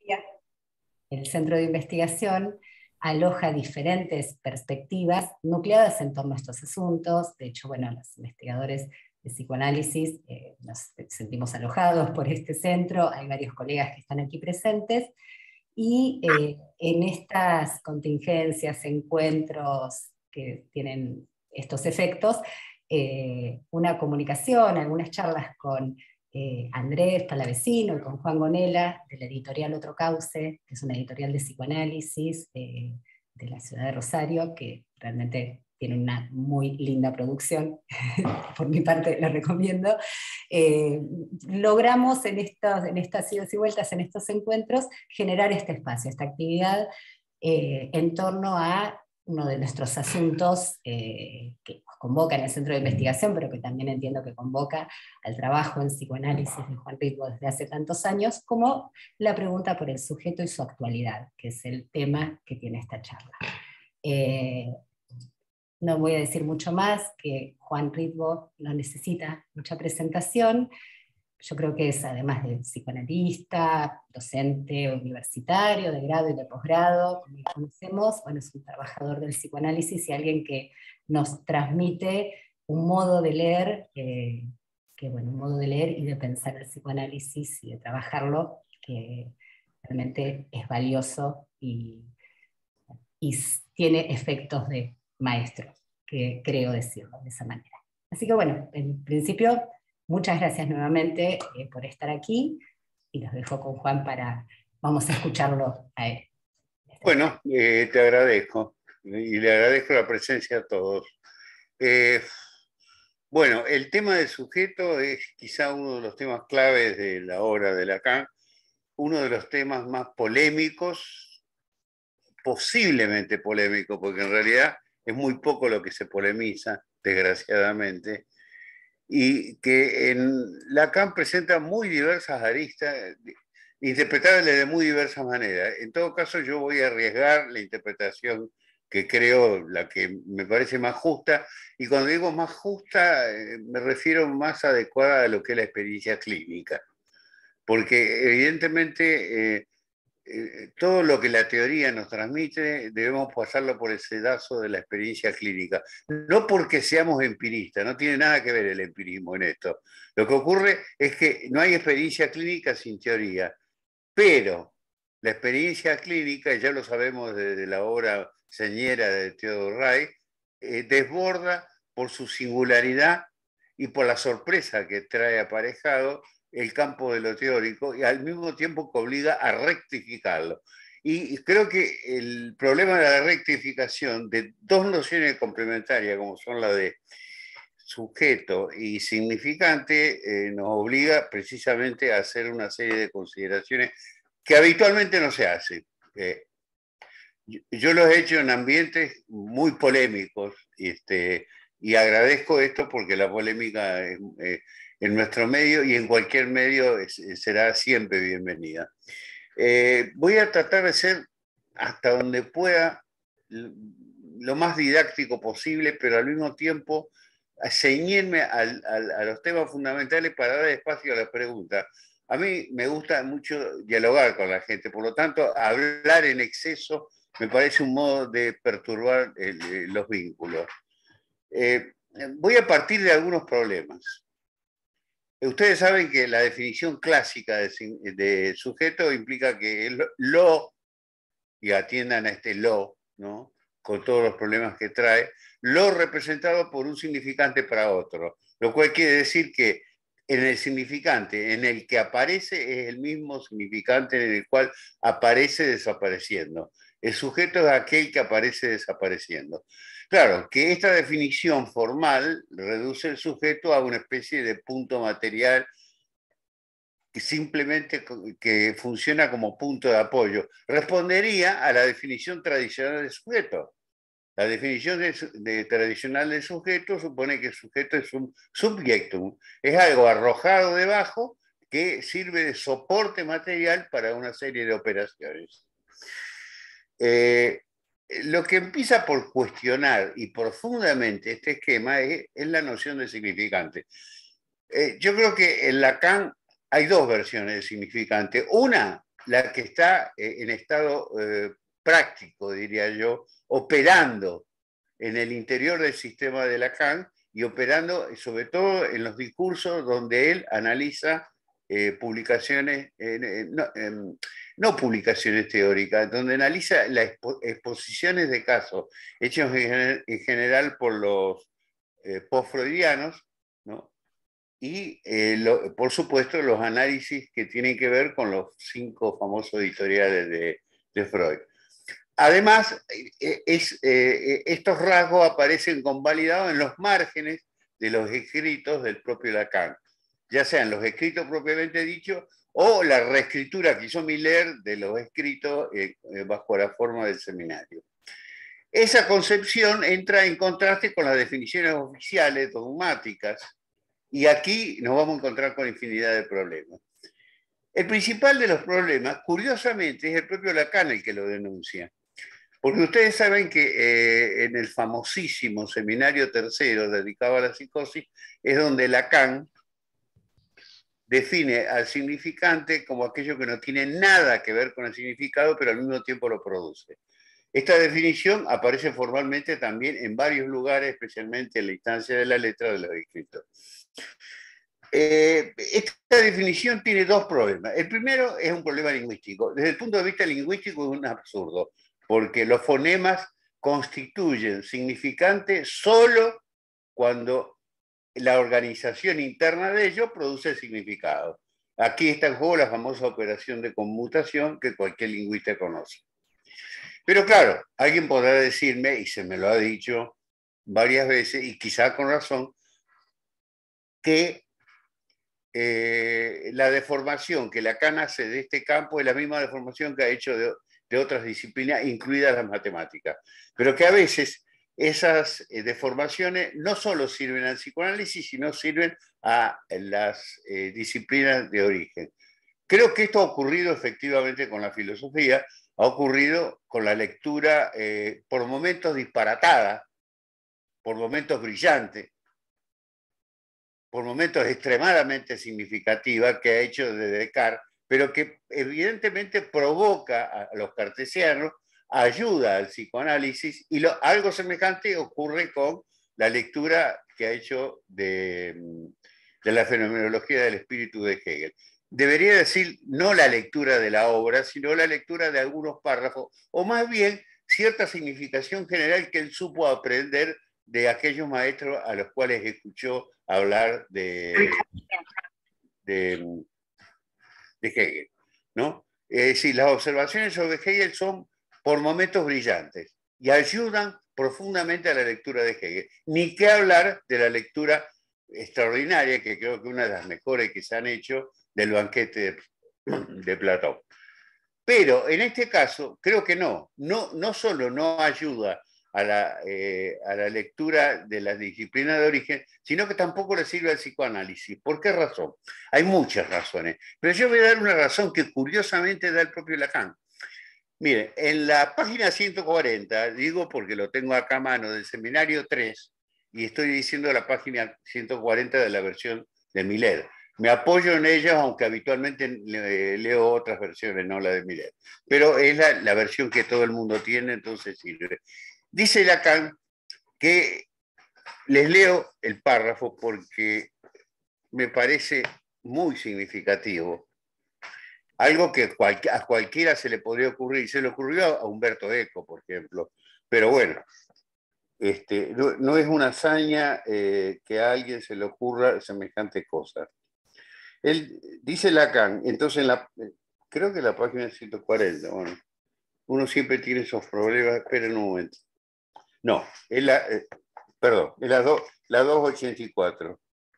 El centro de investigación aloja diferentes perspectivas nucleadas en torno a estos asuntos. De hecho, bueno, los investigadores de psicoanálisis nos sentimos alojados por este centro, hay varios colegas que están aquí presentes, y en estas contingencias, encuentros que tienen estos efectos, una comunicación, algunas charlas con Andrés Palavecino y con Juan Gonella, de la editorial Otro Cauce, que es una editorial de psicoanálisis de la ciudad de Rosario, que realmente tiene una muy linda producción, por mi parte la recomiendo. Logramos en estas idas y vueltas, en estos encuentros, generar este espacio, esta actividad en torno a uno de nuestros asuntos que nos convoca en el centro de investigación, pero que también entiendo que convoca al trabajo en psicoanálisis de Juan Ritvo desde hace tantos años, como la pregunta por el sujeto y su actualidad, que es el tema que tiene esta charla. No voy a decir mucho más, que Juan Ritvo no necesita mucha presentación. Yo creo que es, además de psicoanalista, docente universitario, de grado y de posgrado, como lo conocemos, bueno, es un trabajador del psicoanálisis y alguien que nos transmite un modo de leer, un modo de leer y de pensar el psicoanálisis y de trabajarlo, que realmente es valioso y tiene efectos de maestro, que creo decirlo de esa manera. Así que bueno, en principio, muchas gracias nuevamente por estar aquí, y los dejo con Juan vamos a escucharlo a él. Bueno, te agradezco, y le agradezco la presencia a todos. Bueno, el tema del sujeto es quizá uno de los temas claves de la obra de Lacan, uno de los temas más polémicos, posiblemente polémico, porque en realidad es muy poco lo que se polemiza, desgraciadamente, y que en Lacan presenta muy diversas aristas, interpretables de muy diversas maneras. En todo caso, yo voy a arriesgar la interpretación que creo la que me parece más justa, y cuando digo más justa, me refiero más adecuada a lo que es la experiencia clínica, porque evidentemente todo lo que la teoría nos transmite debemos pasarlo por el sedazo de la experiencia clínica. No porque seamos empiristas, no tiene nada que ver el empirismo en esto. Lo que ocurre es que no hay experiencia clínica sin teoría, pero la experiencia clínica, ya lo sabemos desde la obra señera de Theodor Reich, desborda por su singularidad y por la sorpresa que trae aparejado el campo de lo teórico, y al mismo tiempo que obliga a rectificarlo. Y creo que el problema de la rectificación de dos nociones complementarias, como son la de sujeto y significante, nos obliga precisamente a hacer una serie de consideraciones que habitualmente no se hacen. Yo lo he hecho en ambientes muy polémicos, y agradezco esto porque la polémica en nuestro medio y en cualquier medio será siempre bienvenida. Voy a tratar de ser hasta donde pueda lo más didáctico posible, pero al mismo tiempo ceñirme a los temas fundamentales para dar espacio a las preguntas. A mí me gusta mucho dialogar con la gente, por lo tanto, hablar en exceso me parece un modo de perturbar los vínculos. Voy a partir de algunos problemas. Ustedes saben que la definición clásica de sujeto implica que el lo, y atiendan a este lo, ¿no?, con todos los problemas que trae, lo representado por un significante para otro, lo cual quiere decir que en el significante en el que aparece es el mismo significante en el cual aparece desapareciendo. El sujeto es aquel que aparece desapareciendo. Claro, que esta definición formal reduce el sujeto a una especie de punto material que simplemente que funciona como punto de apoyo. Respondería a la definición tradicional de sujeto. La definición tradicional del sujeto supone que el sujeto es un subjectum, es algo arrojado debajo que sirve de soporte material para una serie de operaciones. Lo que empieza por cuestionar y profundamente este esquema es la noción de significante. Yo creo que en Lacan hay dos versiones de significante. Una la que está en estado práctico, diría yo, operando en el interior del sistema de Lacan y operando sobre todo en los discursos donde él analiza publicaciones, no publicaciones teóricas, donde analiza las exposiciones de casos hechos en general por los post-freudianos, ¿no? Y por supuesto los análisis que tienen que ver con los 5 famosos editoriales de Freud. Además, estos rasgos aparecen convalidados en los márgenes de los escritos del propio Lacan, ya sean los escritos propiamente dichos o la reescritura que hizo Miller de los escritos bajo la forma del seminario. Esa concepción entra en contraste con las definiciones oficiales dogmáticas y aquí nos vamos a encontrar con infinidad de problemas. El principal de los problemas, curiosamente, es el propio Lacan el que lo denuncia. Porque ustedes saben que en el famosísimo seminario tercero dedicado a la psicosis es donde Lacan define al significante como aquello que no tiene nada que ver con el significado, pero al mismo tiempo lo produce. Esta definición aparece formalmente también en varios lugares, especialmente en la instancia de la letra de los escritos. Esta definición tiene 2 problemas. El primero es un problema lingüístico. Desde el punto de vista lingüístico es un absurdo, porque los fonemas constituyen significante solo cuando la organización interna de ellos produce significado. Aquí está en juego la famosa operación de conmutación que cualquier lingüista conoce. Pero claro, alguien podrá decirme, y se me lo ha dicho varias veces, y quizá con razón, que la deformación que Lacan hace de este campo es la misma deformación que ha hecho de otras disciplinas, incluidas las matemáticas. Pero que a veces esas deformaciones no solo sirven al psicoanálisis, sino sirven a las disciplinas de origen. Creo que esto ha ocurrido efectivamente con la filosofía, ha ocurrido con la lectura por momentos disparatada, por momentos brillante, por momentos extremadamente significativa que ha hecho de Descartes, pero que evidentemente provoca a los cartesianos, ayuda al psicoanálisis, y algo semejante ocurre con la lectura que ha hecho de la fenomenología del espíritu de Hegel. Debería decir no la lectura de la obra, sino la lectura de algunos párrafos, o más bien cierta significación general que él supo aprender de aquellos maestros a los cuales escuchó hablar de Hegel, ¿no? Es decir, las observaciones sobre Hegel son por momentos brillantes y ayudan profundamente a la lectura de Hegel. Ni qué hablar de la lectura extraordinaria, que creo que una de las mejores que se han hecho, del banquete de Platón. Pero en este caso, creo que no solo no ayuda a la lectura de las disciplinas de origen, sino que tampoco le sirve al psicoanálisis. ¿Por qué razón? Hay muchas razones, pero yo voy a dar una razón que curiosamente da el propio Lacan. Mire, en la página 140, digo porque lo tengo acá a mano, del seminario 3, y estoy diciendo la página 140 de la versión de Miller. Me apoyo en ella, aunque habitualmente leo otras versiones, no la de Miller. Pero es la versión que todo el mundo tiene, entonces sirve. Dice Lacan que, les leo el párrafo porque me parece muy significativo. Algo que a cualquiera se le podría ocurrir. Se le ocurrió a Humberto Eco, por ejemplo. Pero bueno, no es una hazaña que a alguien se le ocurra semejante cosa. Él dice Lacan, entonces creo que la página 140, bueno, uno siempre tiene esos problemas, esperen un momento. No, es perdón, es la 284.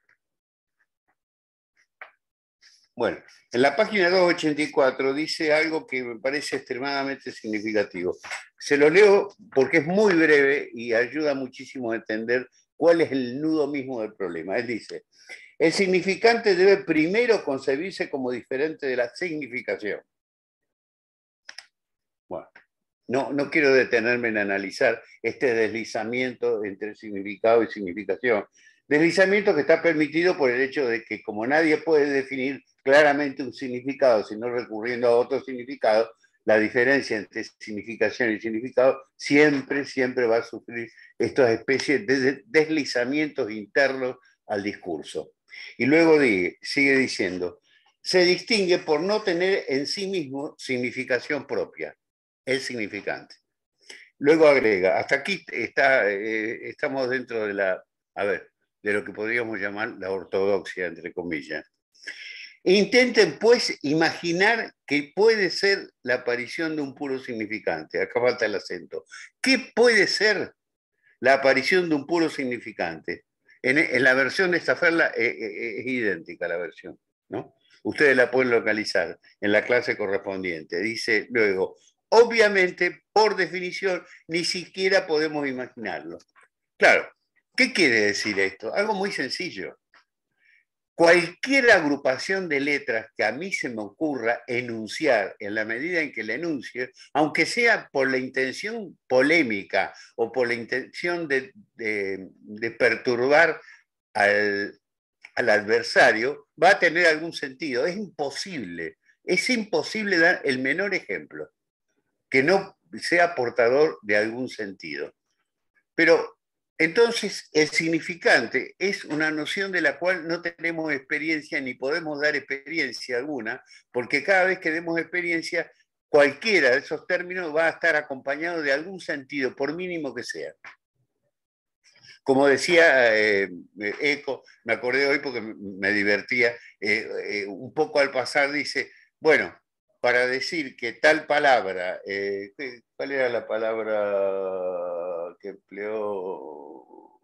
Bueno, en la página 284 dice algo que me parece extremadamente significativo. Se lo leo porque es muy breve y ayuda muchísimo a entender cuál es el nudo mismo del problema. Él dice, el significante debe primero concebirse como diferente de la significación. Bueno, no quiero detenerme en analizar este deslizamiento entre significado y significación, Deslizamiento que está permitido por el hecho de que como nadie puede definir claramente un significado, sino recurriendo a otro significado, la diferencia entre significación y significado siempre va a sufrir estas especies de deslizamientos internos al discurso. Y luego sigue diciendo, se distingue por no tener en sí mismo significación propia, el significante. Luego agrega, hasta aquí estamos dentro de de lo que podríamos llamar la ortodoxia, entre comillas. Intenten, pues, imaginar que puede ser la aparición de un puro significante. Acá falta el acento. ¿Qué puede ser la aparición de un puro significante? En la versión de Stafford es idéntica la versión, ¿no? Ustedes la pueden localizar en la clase correspondiente. Dice luego, obviamente, por definición, ni siquiera podemos imaginarlo. Claro, ¿qué quiere decir esto? Algo muy sencillo. Cualquier agrupación de letras que a mí se me ocurra enunciar en la medida en que la enuncie, aunque sea por la intención polémica o por la intención de perturbar al adversario, va a tener algún sentido. Es imposible dar el menor ejemplo que no sea portador de algún sentido. Pero entonces el significante es una noción de la cual no tenemos experiencia ni podemos dar experiencia alguna, porque cada vez que demos experiencia, cualquiera de esos términos va a estar acompañado de algún sentido, por mínimo que sea. Como decía Eco, me acordé hoy porque me divertía, un poco al pasar dice, bueno, para decir que tal palabra, ¿cuál era la palabra que empleó?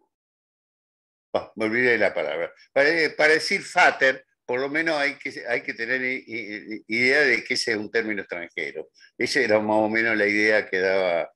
Oh, me olvidé de la palabra. Para decir fater, por lo menos hay que tener idea de que ese es un término extranjero. Esa era más o menos la idea que daba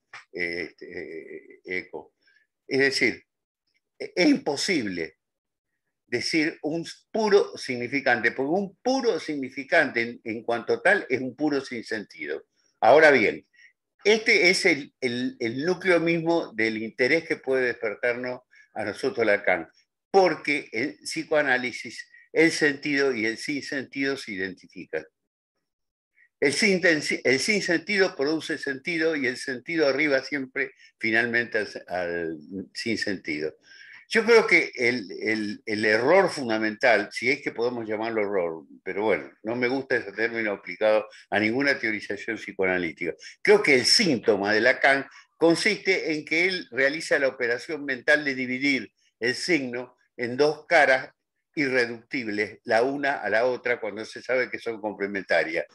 Eco. Es decir, es imposible decir un puro significante, porque un puro significante en cuanto tal es un puro sinsentido. Ahora bien, este es el núcleo mismo del interés que puede despertarnos a nosotros Lacan, porque en psicoanálisis el sentido y el sinsentido se identifican. El sinsentido produce sentido y el sentido arriba siempre finalmente al sinsentido. Yo creo que el error fundamental, si es que podemos llamarlo error, pero bueno, no me gusta ese término aplicado a ninguna teorización psicoanalítica. Creo que el síntoma de Lacan consiste en que él realiza la operación mental de dividir el signo en dos caras irreductibles, la una a la otra, cuando se sabe que son complementarias.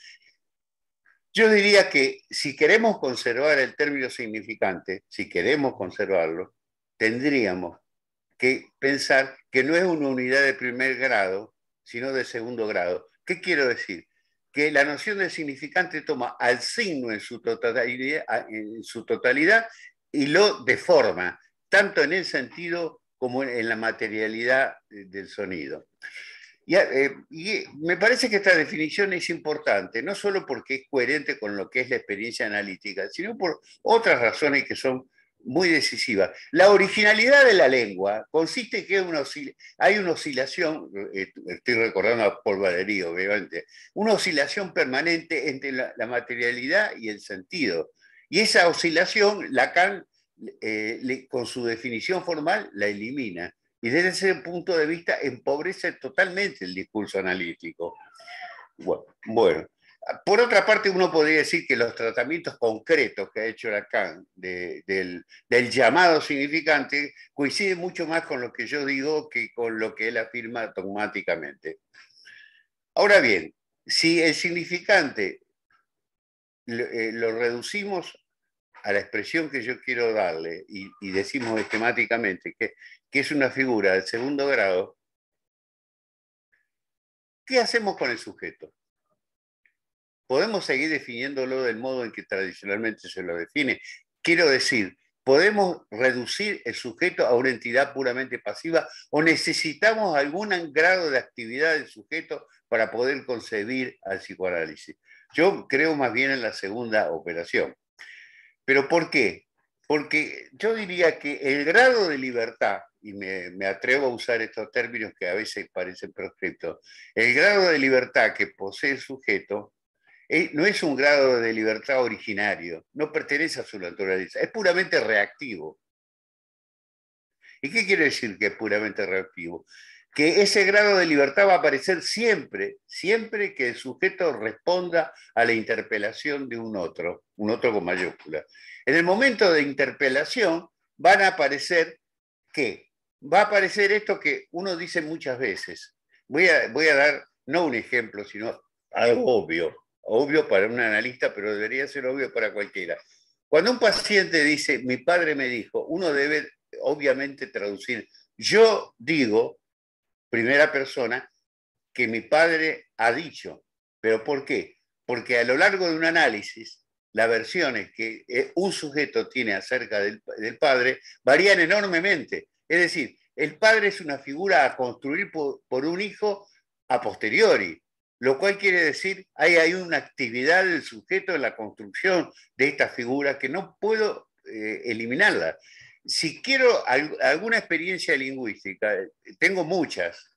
Yo diría que si queremos conservar el término significante, si queremos conservarlo, tendríamos que pensar que no es una unidad de primer grado, sino de segundo grado. ¿Qué quiero decir? Que la noción de significante toma al signo en su totalidad y lo deforma, tanto en el sentido como en la materialidad del sonido. Y me parece que esta definición es importante, no solo porque es coherente con lo que es la experiencia analítica, sino por otras razones que son muy decisivas. La originalidad de la lengua consiste en que hay una oscilación, estoy recordando a Paul Valéry, obviamente, una oscilación permanente entre la materialidad y el sentido. Y esa oscilación, Lacan, con su definición formal, la elimina. Y desde ese punto de vista empobrece totalmente el discurso analítico. Bueno, por otra parte uno podría decir que los tratamientos concretos que ha hecho Lacan del llamado significante coinciden mucho más con lo que yo digo que con lo que él afirma dogmáticamente. Ahora bien, si el significante lo reducimos a la expresión que yo quiero darle y decimos esquemáticamente que es una figura del segundo grado, ¿qué hacemos con el sujeto? ¿Podemos seguir definiéndolo del modo en que tradicionalmente se lo define? Quiero decir, ¿podemos reducir el sujeto a una entidad puramente pasiva o necesitamos algún grado de actividad del sujeto para poder concebir al psicoanálisis? Yo creo más bien en la segunda operación. ¿Pero por qué? Porque yo diría que el grado de libertad, y me atrevo a usar estos términos que a veces parecen proscriptos, el grado de libertad que posee el sujeto no es un grado de libertad originario, no pertenece a su naturaleza, es puramente reactivo. ¿Y qué quiere decir que es puramente reactivo? Que ese grado de libertad va a aparecer siempre, siempre que el sujeto responda a la interpelación de un otro con mayúscula. En el momento de interpelación van a aparecer, ¿qué? Va a aparecer esto que uno dice muchas veces. Voy a dar, no un ejemplo, sino algo obvio. Obvio para un analista, pero debería ser obvio para cualquiera. Cuando un paciente dice, mi padre me dijo, uno debe obviamente traducir, yo digo, primera persona, que mi padre ha dicho. ¿Pero por qué? Porque a lo largo de un análisis, las versiones que un sujeto tiene acerca del padre varían enormemente. Es decir, el padre es una figura a construir por un hijo a posteriori, lo cual quiere decir hay una actividad del sujeto en la construcción de esta figura que no puedo eliminarla. Si quiero alguna experiencia lingüística, tengo muchas,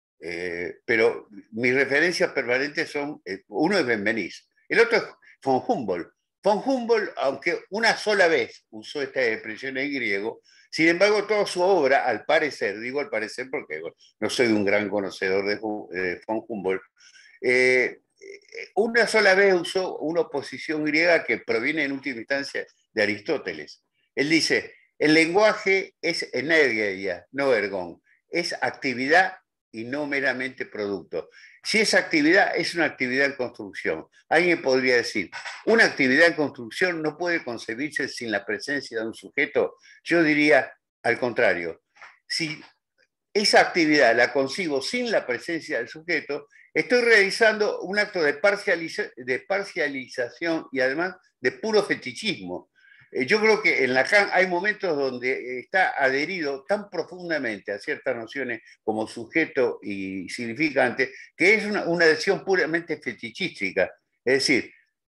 pero mis referencias permanentes son, uno es Benveniste, el otro es von Humboldt. Von Humboldt, aunque una sola vez usó esta expresión en griego, sin embargo, toda su obra, al parecer, digo al parecer porque bueno, no soy un gran conocedor de von Humboldt, eh, una sola vez usó una oposición griega que proviene en última instancia de Aristóteles. Él dice, el lenguaje es energia, no ergon, es actividad y no meramente producto. Si esa actividad es una actividad en construcción, alguien podría decir, una actividad en construcción no puede concebirse sin la presencia de un sujeto. Yo diría al contrario, si esa actividad la concibo sin la presencia del sujeto, estoy realizando un acto de parcialización y además de puro fetichismo. Yo creo que en Lacan hay momentos donde está adherido tan profundamente a ciertas nociones como sujeto y significante, que es una adhesión puramente fetichística. Es decir,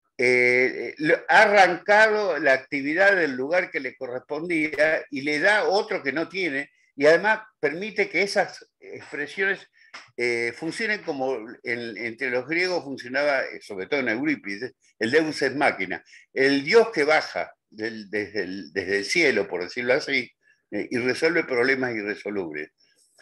ha arrancado la actividad del lugar que le correspondía y le da otro que no tiene, y además permite que esas expresiones funcionen como entre los griegos funcionaba, sobre todo en Eurípides, el deus ex machina, el dios que baja desde el cielo, por decirlo así, y resuelve problemas irresolubles.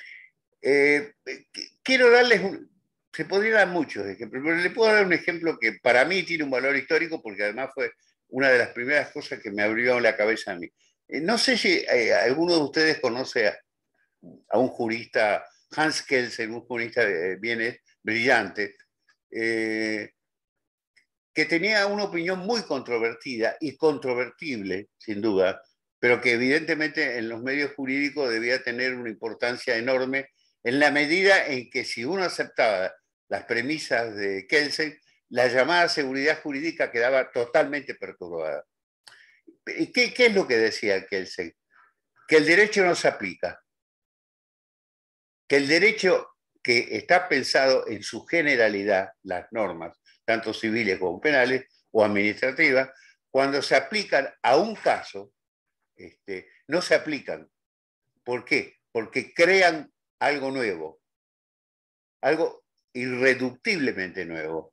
Eh, quiero darles se podría dar muchos ejemplos, pero le puedo dar un ejemplo que para mí tiene un valor histórico porque además fue una de las primeras cosas que me abrió la cabeza a mí. No sé si alguno de ustedes conoce a un jurista, Hans Kelsen, un jurista bien brillante, eh, que tenía una opinión muy controvertida y controvertible, sin duda, pero que evidentemente en los medios jurídicos debía tener una importancia enorme en la medida en que si uno aceptaba las premisas de Kelsen, la llamada seguridad jurídica quedaba totalmente perturbada. ¿Qué es lo que decía Kelsen? Que el derecho no se aplica, que el derecho que está pensado en su generalidad, las normas, tanto civiles como penales o administrativas, cuando se aplican a un caso, no se aplican. ¿Por qué? Porque crean algo nuevo, algo irreductiblemente nuevo.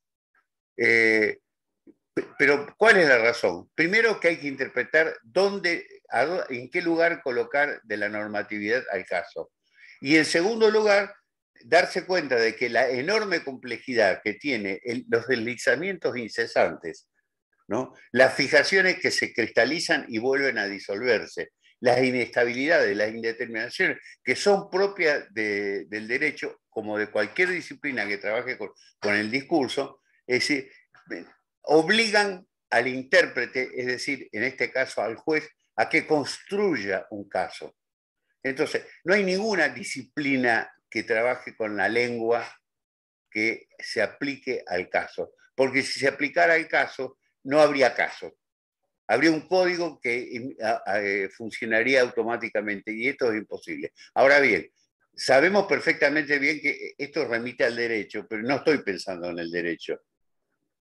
Pero, ¿cuál es la razón? Primero que hay que interpretar en qué lugar colocar de la normatividad al caso. Y en segundo lugar, darse cuenta de que la enorme complejidad que tiene los deslizamientos incesantes, ¿no? Las fijaciones que se cristalizan y vuelven a disolverse, las inestabilidades, las indeterminaciones que son propias del derecho, como de cualquier disciplina que trabaje con el discurso, es decir, obligan al intérprete, es decir, en este caso al juez, a que construya un caso. Entonces, no hay ninguna disciplina que trabaje con la lengua que se aplique al caso, porque si se aplicara al caso, no habría caso. Habría un código que funcionaría automáticamente y esto es imposible. Ahora bien, sabemos perfectamente bien que esto remite al derecho, pero no estoy pensando en el derecho.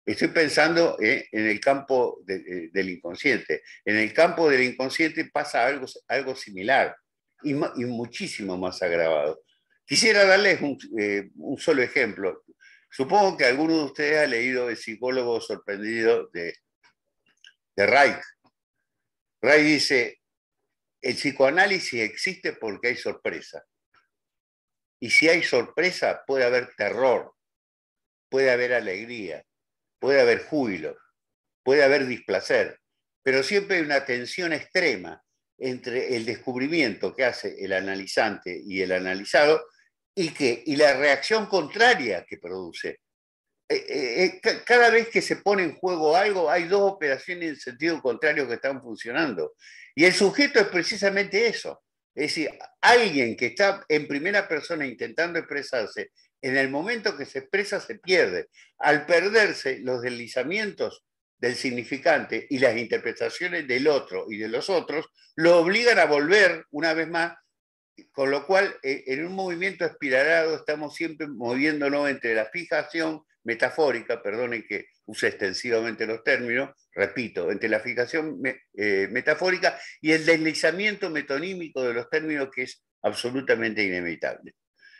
Estoy pensando en el campo del inconsciente. En el campo del inconsciente pasa algo similar y muchísimo más agravado. Quisiera darles un solo ejemplo. Supongo que alguno de ustedes ha leído El psicólogo sorprendido de Reich. Reich dice, el psicoanálisis existe porque hay sorpresa. Y si hay sorpresa, puede haber terror, puede haber alegría, puede haber júbilo, puede haber displacer, pero siempre hay una tensión extrema entre el descubrimiento que hace el analizante y el analizado y la reacción contraria que produce. Cada vez que se pone en juego algo, hay dos operaciones en sentido contrario que están funcionando. Y el sujeto es precisamente eso. Es decir, alguien que está en primera persona intentando expresarse, en el momento que se expresa se pierde. Al perderse, los deslizamientos del significante y las interpretaciones del otro y de los otros lo obligan a volver una vez más, con lo cual en un movimiento espiralado estamos siempre moviéndonos entre la fijación metafórica, perdonen que use extensivamente los términos, repito, entre la fijación metafórica y el deslizamiento metonímico de los términos, que es absolutamente inevitable.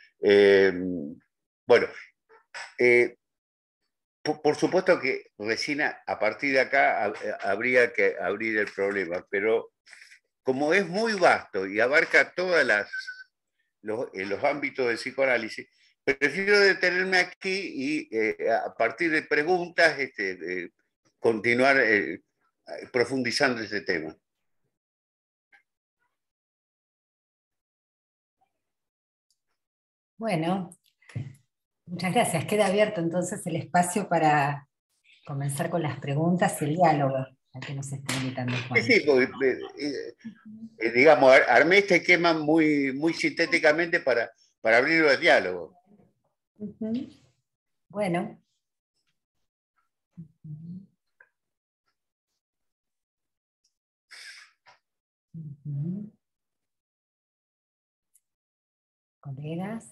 Bueno, por supuesto que recién a partir de acá habría que abrir el problema, pero como es muy vasto y abarca todos los ámbitos del psicoanálisis, prefiero detenerme aquí y a partir de preguntas continuar profundizando ese tema. Bueno, muchas gracias. Queda abierto entonces el espacio para comenzar con las preguntas y el diálogo al que nos está invitando Sí, Juan. sí, porque, digamos, armé este esquema muy sintéticamente para abrirlo al diálogo. Bueno. Colegas,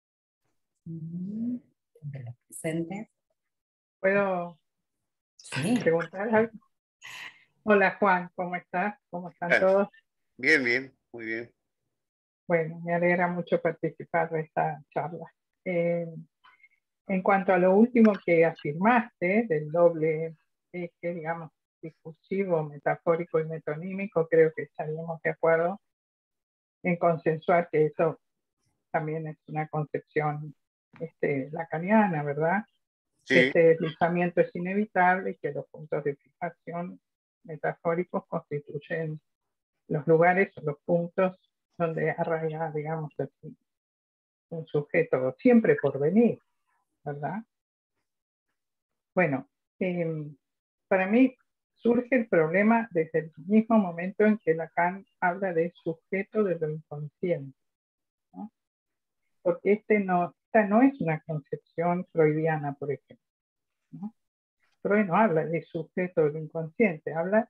entre los presentes. ¿Puedo Sí. preguntar algo? Hola Juan, ¿cómo estás? ¿Cómo están todos? Bien, bien, muy bien. Bueno, me alegra mucho participar de esta charla. En cuanto a lo último que afirmaste, del doble eje, digamos, discursivo, metafórico y metonímico, creo que estaríamos de acuerdo en consensuar que eso también es una concepción lacaniana, ¿verdad? Sí. Este deslizamiento es inevitable y que los puntos de fijación metafóricos constituyen los lugares o los puntos donde arraiga, digamos así, un sujeto siempre por venir, ¿verdad? Bueno, para mí surge el problema desde el mismo momento en que Lacan habla de sujeto de lo inconsciente, ¿no? Porque esta no es una concepción freudiana, por ejemplo, ¿no? Freud no habla de sujeto de lo inconsciente, habla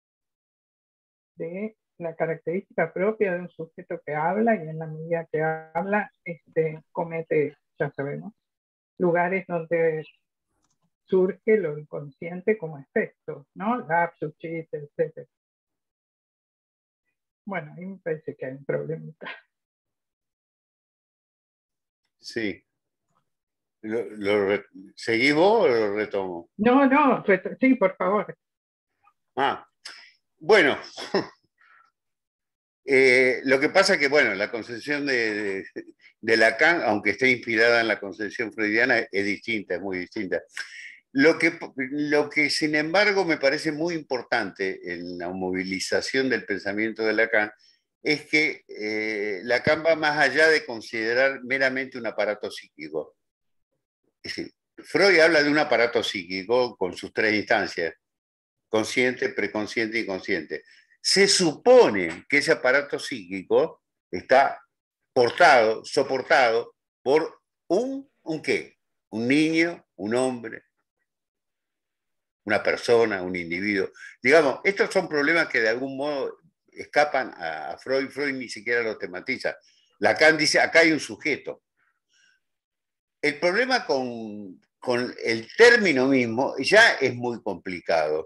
de la característica propia de un sujeto que habla y en la medida que habla comete, ya sabemos, lugares donde surge lo inconsciente como efecto, ¿no? Lapsus, chiste, etc. Bueno, a mí me parece que hay un problema. Sí. ¿Seguís vos o lo retomo? No, sí, por favor. Bueno, lo que pasa es que, bueno, la concepción de Lacan, aunque esté inspirada en la concepción freudiana, es distinta, es muy distinta. Lo que, sin embargo, me parece muy importante en la movilización del pensamiento de Lacan es que Lacan va más allá de considerar meramente un aparato psíquico. Es decir, Freud habla de un aparato psíquico con sus tres instancias: consciente, preconsciente y consciente. Se supone que ese aparato psíquico está soportado por ¿un qué? Un niño, un hombre, una persona, un individuo. Digamos, estos son problemas que de algún modo escapan a Freud. Freud ni siquiera los tematiza. Lacan dice, acá hay un sujeto. El problema con con el término mismo ya es muy complicado.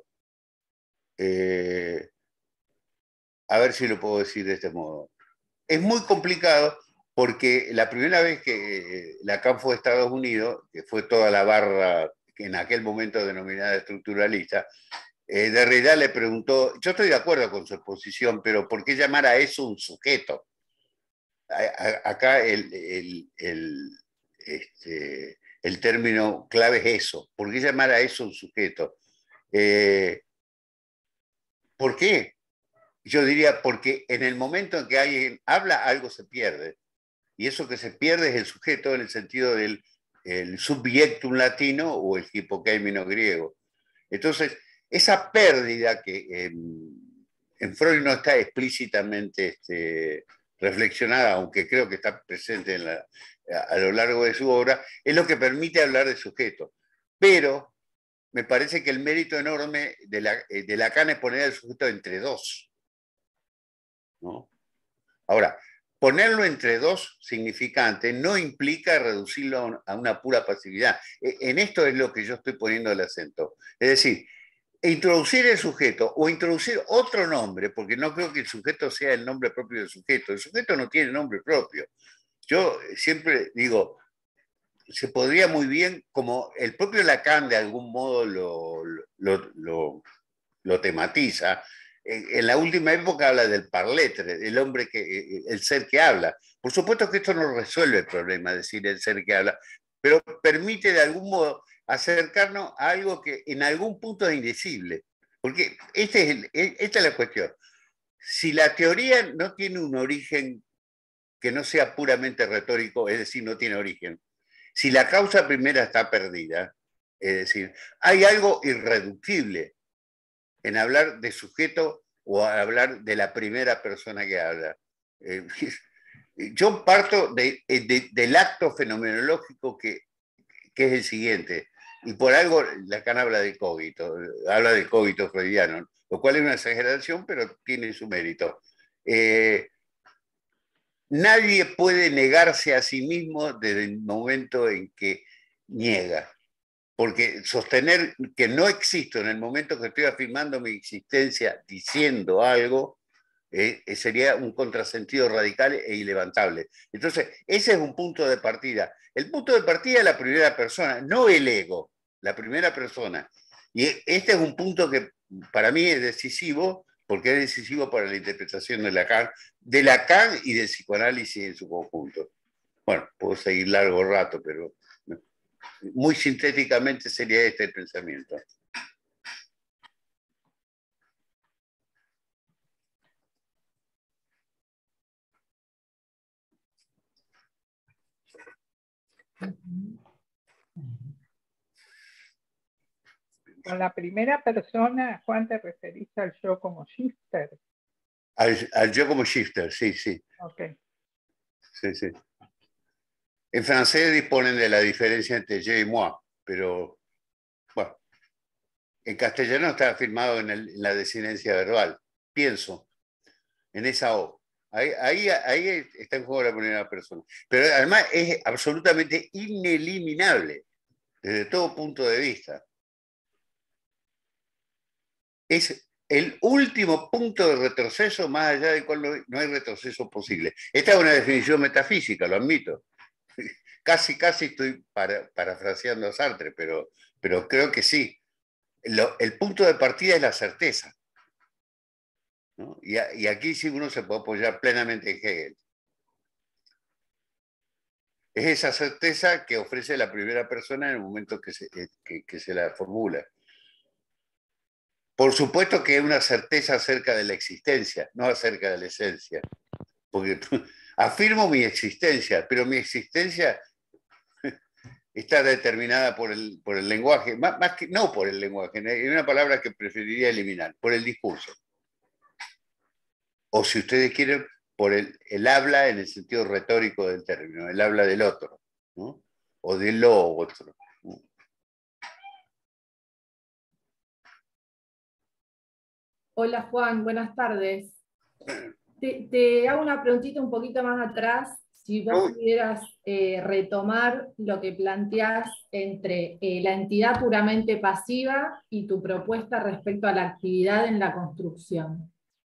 A ver si lo puedo decir de este modo. Es muy complicado porque la primera vez que Lacan fue a Estados Unidos, que fue toda la barra que en aquel momento denominada estructuralista, Derrida le preguntó, yo estoy de acuerdo con su exposición, pero ¿por qué llamar a eso un sujeto? Acá el término clave es eso. ¿Por qué llamar a eso un sujeto? ¿Por qué? Yo diría porque en el momento en que alguien habla, algo se pierde. Y eso que se pierde es el sujeto en el sentido del el subjectum latino o el hipokémino griego. Entonces, esa pérdida que en Freud no está explícitamente reflexionada, aunque creo que está presente a lo largo de su obra, es lo que permite hablar de sujeto. Pero me parece que el mérito enorme de Lacan es poner al sujeto entre dos, ¿no? Ahora, ponerlo entre dos significantes no implica reducirlo a una pura pasividad. En esto es lo que yo estoy poniendo el acento. Es decir, introducir el sujeto o introducir otro nombre, porque no creo que el sujeto sea el nombre propio del sujeto. El sujeto no tiene nombre propio. Yo siempre digo, se podría muy bien, como el propio Lacan de algún modo lo tematiza, en la última época habla del parletre, el hombre el ser que habla. Por supuesto que esto no resuelve el problema, decir el ser que habla, pero permite de algún modo acercarnos a algo que en algún punto es indecible. Porque esta es la cuestión. Si la teoría no tiene un origen que no sea puramente retórico, es decir, no tiene origen, si la causa primera está perdida, es decir, hay algo irreductible en hablar de sujeto o hablar de la primera persona que habla. Yo parto del acto fenomenológico que es el siguiente, y por algo Lacan habla de cogito freudiano, lo cual es una exageración, pero tiene su mérito. Nadie puede negarse a sí mismo desde el momento en que niega. Porque sostener que no existo en el momento que estoy afirmando mi existencia diciendo algo sería un contrasentido radical e ilevantable. Entonces, ese es un punto de partida. El punto de partida es la primera persona, no el ego, la primera persona. Y este es un punto que para mí es decisivo, porque es decisivo para la interpretación de Lacan y del psicoanálisis en su conjunto. Bueno, puedo seguir largo rato, pero muy sintéticamente sería este el pensamiento. Con la primera persona, Juan, te referís al yo como shifter. Al yo como shifter, sí, sí. Okay. Sí, sí. En francés disponen de la diferencia entre yo y moi, pero bueno, en castellano está firmado en la desinencia verbal. Pienso en esa O. Ahí está en juego la primera persona. Pero además es absolutamente ineliminable desde todo punto de vista. Es el último punto de retroceso más allá del cual no hay retroceso posible. Esta es una definición metafísica, lo admito. Casi estoy parafraseando a Sartre, pero creo que sí. El punto de partida es la certeza, ¿no? Y aquí sí uno se puede apoyar plenamente en Hegel. Es esa certeza que ofrece la primera persona en el momento que se la formula. Por supuesto que es una certeza acerca de la existencia, no acerca de la esencia. Porque afirmo mi existencia, pero mi existencia está determinada por el lenguaje, más que no por el lenguaje, hay una palabra que preferiría eliminar, por el discurso. O si ustedes quieren, por el habla en el sentido retórico del término, el habla del otro, ¿no? O de lo otro, ¿no? Hola Juan, buenas tardes. Te hago una preguntita un poquito más atrás si vos pudieras retomar lo que planteás entre la entidad puramente pasiva y tu propuesta respecto a la actividad en la construcción.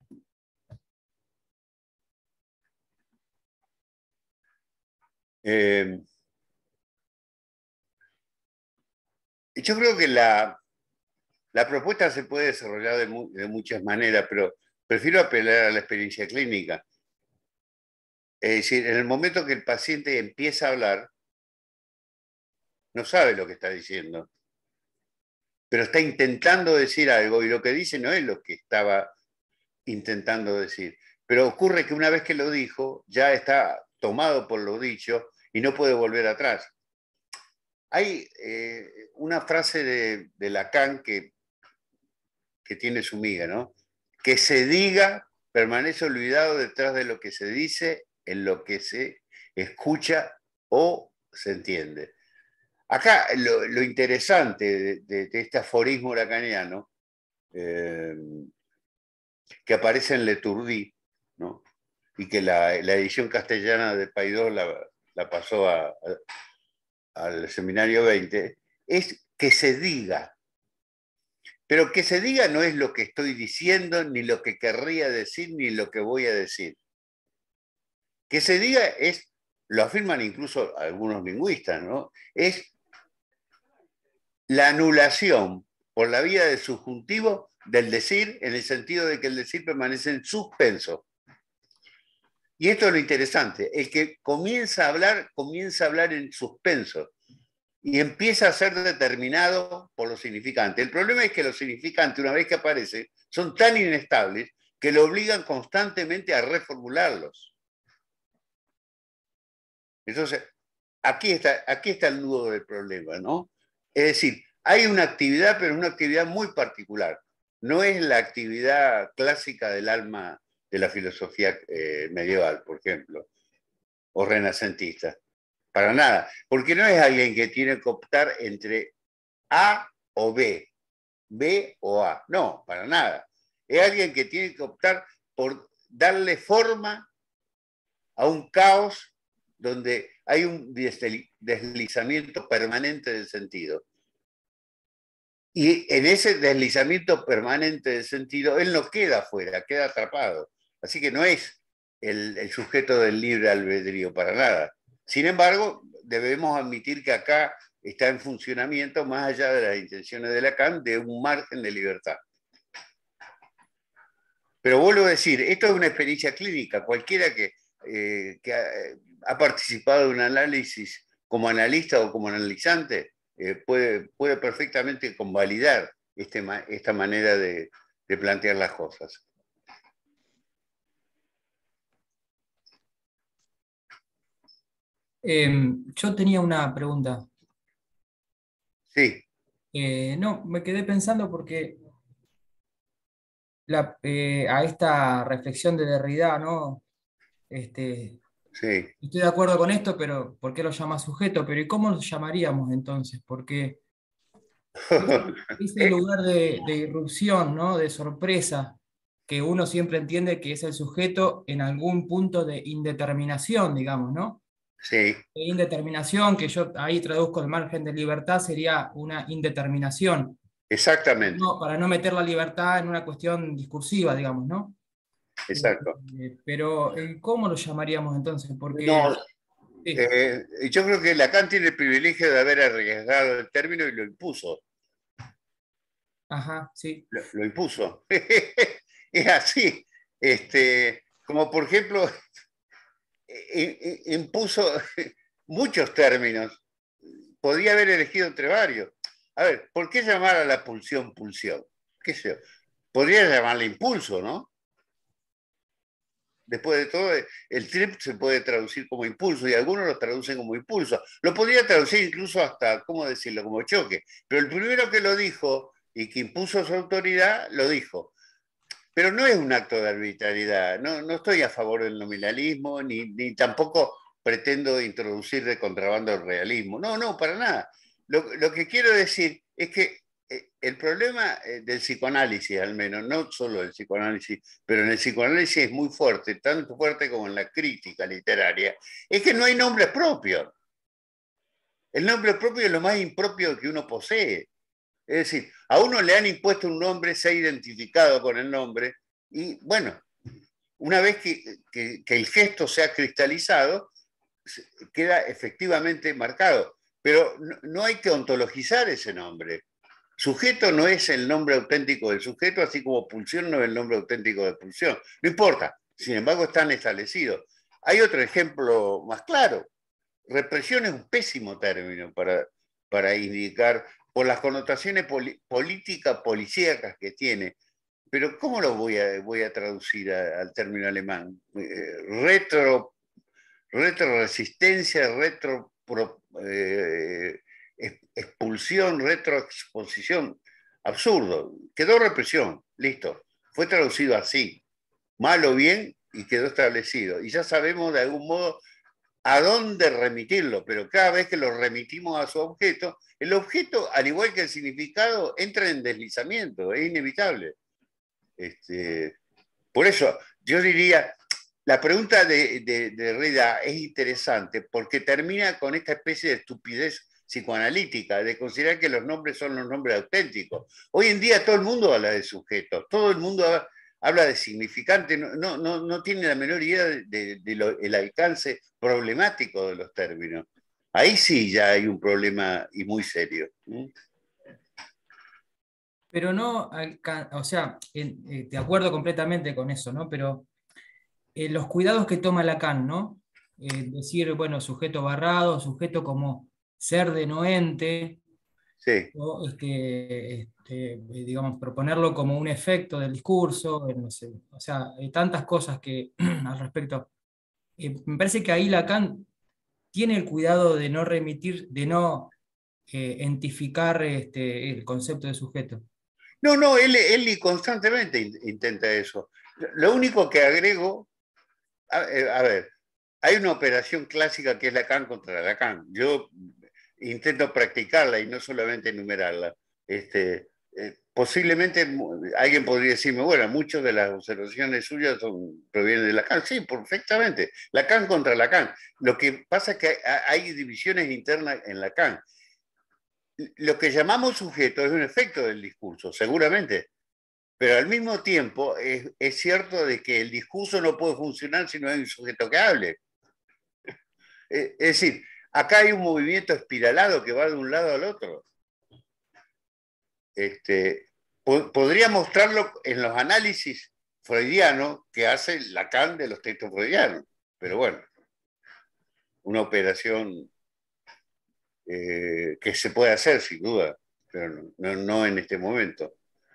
Yo creo que la propuesta se puede desarrollar de muchas maneras, pero prefiero apelar a la experiencia clínica. Es decir, en el momento que el paciente empieza a hablar, no sabe lo que está diciendo, pero está intentando decir algo y lo que dice no es lo que estaba intentando decir. Pero ocurre que una vez que lo dijo, ya está tomado por lo dicho y no puede volver atrás. Hay una frase de Lacan que tiene su miga, ¿no? Que se diga permanece olvidado detrás de lo que se dice, en lo que se escucha o se entiende. Acá lo interesante de este aforismo lacaniano, que aparece en Leturdi, ¿no? Y que la edición castellana de Paidós la pasó al seminario 20, es que se diga. Pero que se diga no es lo que estoy diciendo, ni lo que querría decir, ni lo que voy a decir. Que se diga es, lo afirman incluso algunos lingüistas, ¿no? Es la anulación por la vía del subjuntivo del decir, en el sentido de que el decir permanece en suspenso. Y esto es lo interesante, el que comienza a hablar en suspenso y empieza a ser determinado por los significantes. El problema es que los significantes, una vez que aparecen, son tan inestables que lo obligan constantemente a reformularlos. Entonces, aquí está el nudo del problema, ¿no? Es decir, hay una actividad, pero es una actividad muy particular. No es la actividad clásica del alma de la filosofía medieval, por ejemplo, o renacentista. Para nada. Porque no es alguien que tiene que optar entre A o B, B o A. No, para nada. Es alguien que tiene que optar por darle forma a un caos donde hay un deslizamiento permanente del sentido. Y en ese deslizamiento permanente del sentido, él no queda afuera, queda atrapado. Así que no es el sujeto del libre albedrío, para nada. Sin embargo, debemos admitir que acá está en funcionamiento, más allá de las intenciones de Lacan, de un margen de libertad. Pero vuelvo a decir, esto es una experiencia clínica. Cualquiera que ha participado de un análisis como analista o como analizante puede perfectamente convalidar esta manera de plantear las cosas. Yo tenía una pregunta. Sí. No, me quedé pensando porque a esta reflexión de Derrida, ¿no? Sí. Estoy de acuerdo con esto, pero ¿por qué lo llama sujeto? Pero ¿y cómo lo llamaríamos entonces? Porque ese lugar de irrupción, ¿no? De sorpresa, que uno siempre entiende que es el sujeto en algún punto de indeterminación, digamos, ¿no? Sí. Indeterminación, que yo ahí traduzco el margen de libertad, sería una indeterminación. Exactamente. Para no meter la libertad en una cuestión discursiva, digamos, ¿no? Exacto. Pero ¿cómo lo llamaríamos entonces? Porque no, sí. Yo creo que Lacan tiene el privilegio de haber arriesgado el término y lo impuso. Ajá, sí. Lo impuso. Es así. Como por ejemplo, impuso muchos términos. Podía haber elegido entre varios. A ver, ¿por qué llamar a la pulsión pulsión? ¿Qué sé yo? Podría llamarle impulso, ¿no? Después de todo, el trip se puede traducir como impulso y algunos lo traducen como impulso. Lo podría traducir incluso hasta, ¿cómo decirlo?, como choque. Pero el primero que lo dijo y que impuso su autoridad, lo dijo. Pero no es un acto de arbitrariedad. No estoy a favor del nominalismo, ni tampoco pretendo introducir de contrabando el realismo. No, para nada. Lo que quiero decir es que el problema del psicoanálisis, al menos, no solo del psicoanálisis, pero en el psicoanálisis es muy fuerte, tanto fuerte como en la crítica literaria, es que no hay nombres propios. El nombre propio es lo más impropio que uno posee. Es decir, a uno le han impuesto un nombre, se ha identificado con el nombre, y bueno, una vez que el gesto se ha cristalizado, queda efectivamente marcado. Pero no hay que ontologizar ese nombre. Sujeto no es el nombre auténtico del sujeto, así como pulsión no es el nombre auténtico de pulsión. No importa, sin embargo están establecidos. Hay otro ejemplo más claro. Represión es un pésimo término para indicar, por las connotaciones políticas, policíacas que tiene. Pero ¿cómo lo voy a traducir al término alemán? Retroresistencia, expulsión, retroexposición. Absurdo. Quedó represión. Listo. Fue traducido así. Mal o bien, y quedó establecido. Y ya sabemos de algún modo a dónde remitirlo, pero cada vez que lo remitimos a su objeto, el objeto, al igual que el significado, entra en deslizamiento, es inevitable. Por eso, yo diría, la pregunta de Rida es interesante porque termina con esta especie de estupidez psicoanalítica, de considerar que los nombres son los nombres auténticos. Hoy en día todo el mundo habla de sujetos, todo el mundo habla de significante, no tiene la menor idea del alcance problemático de los términos. Ahí sí ya hay un problema y muy serio. Pero no, o sea, de acuerdo completamente con eso, ¿no? Pero los cuidados que toma Lacan, ¿no? Decir, bueno, sujeto barrado, sujeto como ser de no ente, Sí. o digamos, proponerlo como un efecto del discurso, no sé, o sea, hay tantas cosas que al respecto. Me parece que ahí Lacan tiene el cuidado de no remitir, de no entificar el concepto de sujeto. No, él constantemente intenta eso. Lo único que agrego, a ver, hay una operación clásica que es Lacan contra Lacan. Yo intento practicarla y no solamente enumerarla. Posiblemente alguien podría decirme, bueno, muchas de las observaciones suyas provienen de Lacan. Sí, perfectamente. Lacan contra Lacan. Lo que pasa es que hay divisiones internas en Lacan. Lo que llamamos sujeto es un efecto del discurso, seguramente. Pero al mismo tiempo es cierto de que el discurso no puede funcionar si no hay un sujeto que hable. Es decir, acá hay un movimiento espiralado que va de un lado al otro. Podría mostrarlo en los análisis freudianos que hace Lacan de los textos freudianos, pero bueno, una operación que se puede hacer sin duda, pero no en este momento.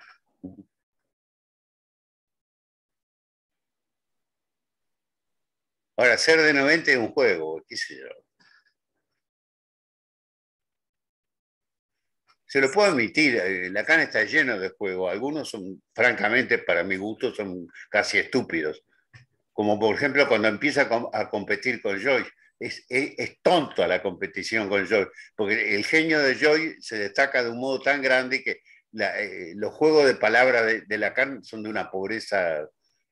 Ahora, ser de 90 es un juego, qué sé yo. Se lo puedo admitir, Lacan está lleno de juegos. Algunos son, francamente, para mi gusto, son casi estúpidos. Como por ejemplo cuando empieza a competir con Joyce. Es tonto la competición con Joyce, porque el genio de Joyce se destaca de un modo tan grande que los juegos de palabras de Lacan son de una pobreza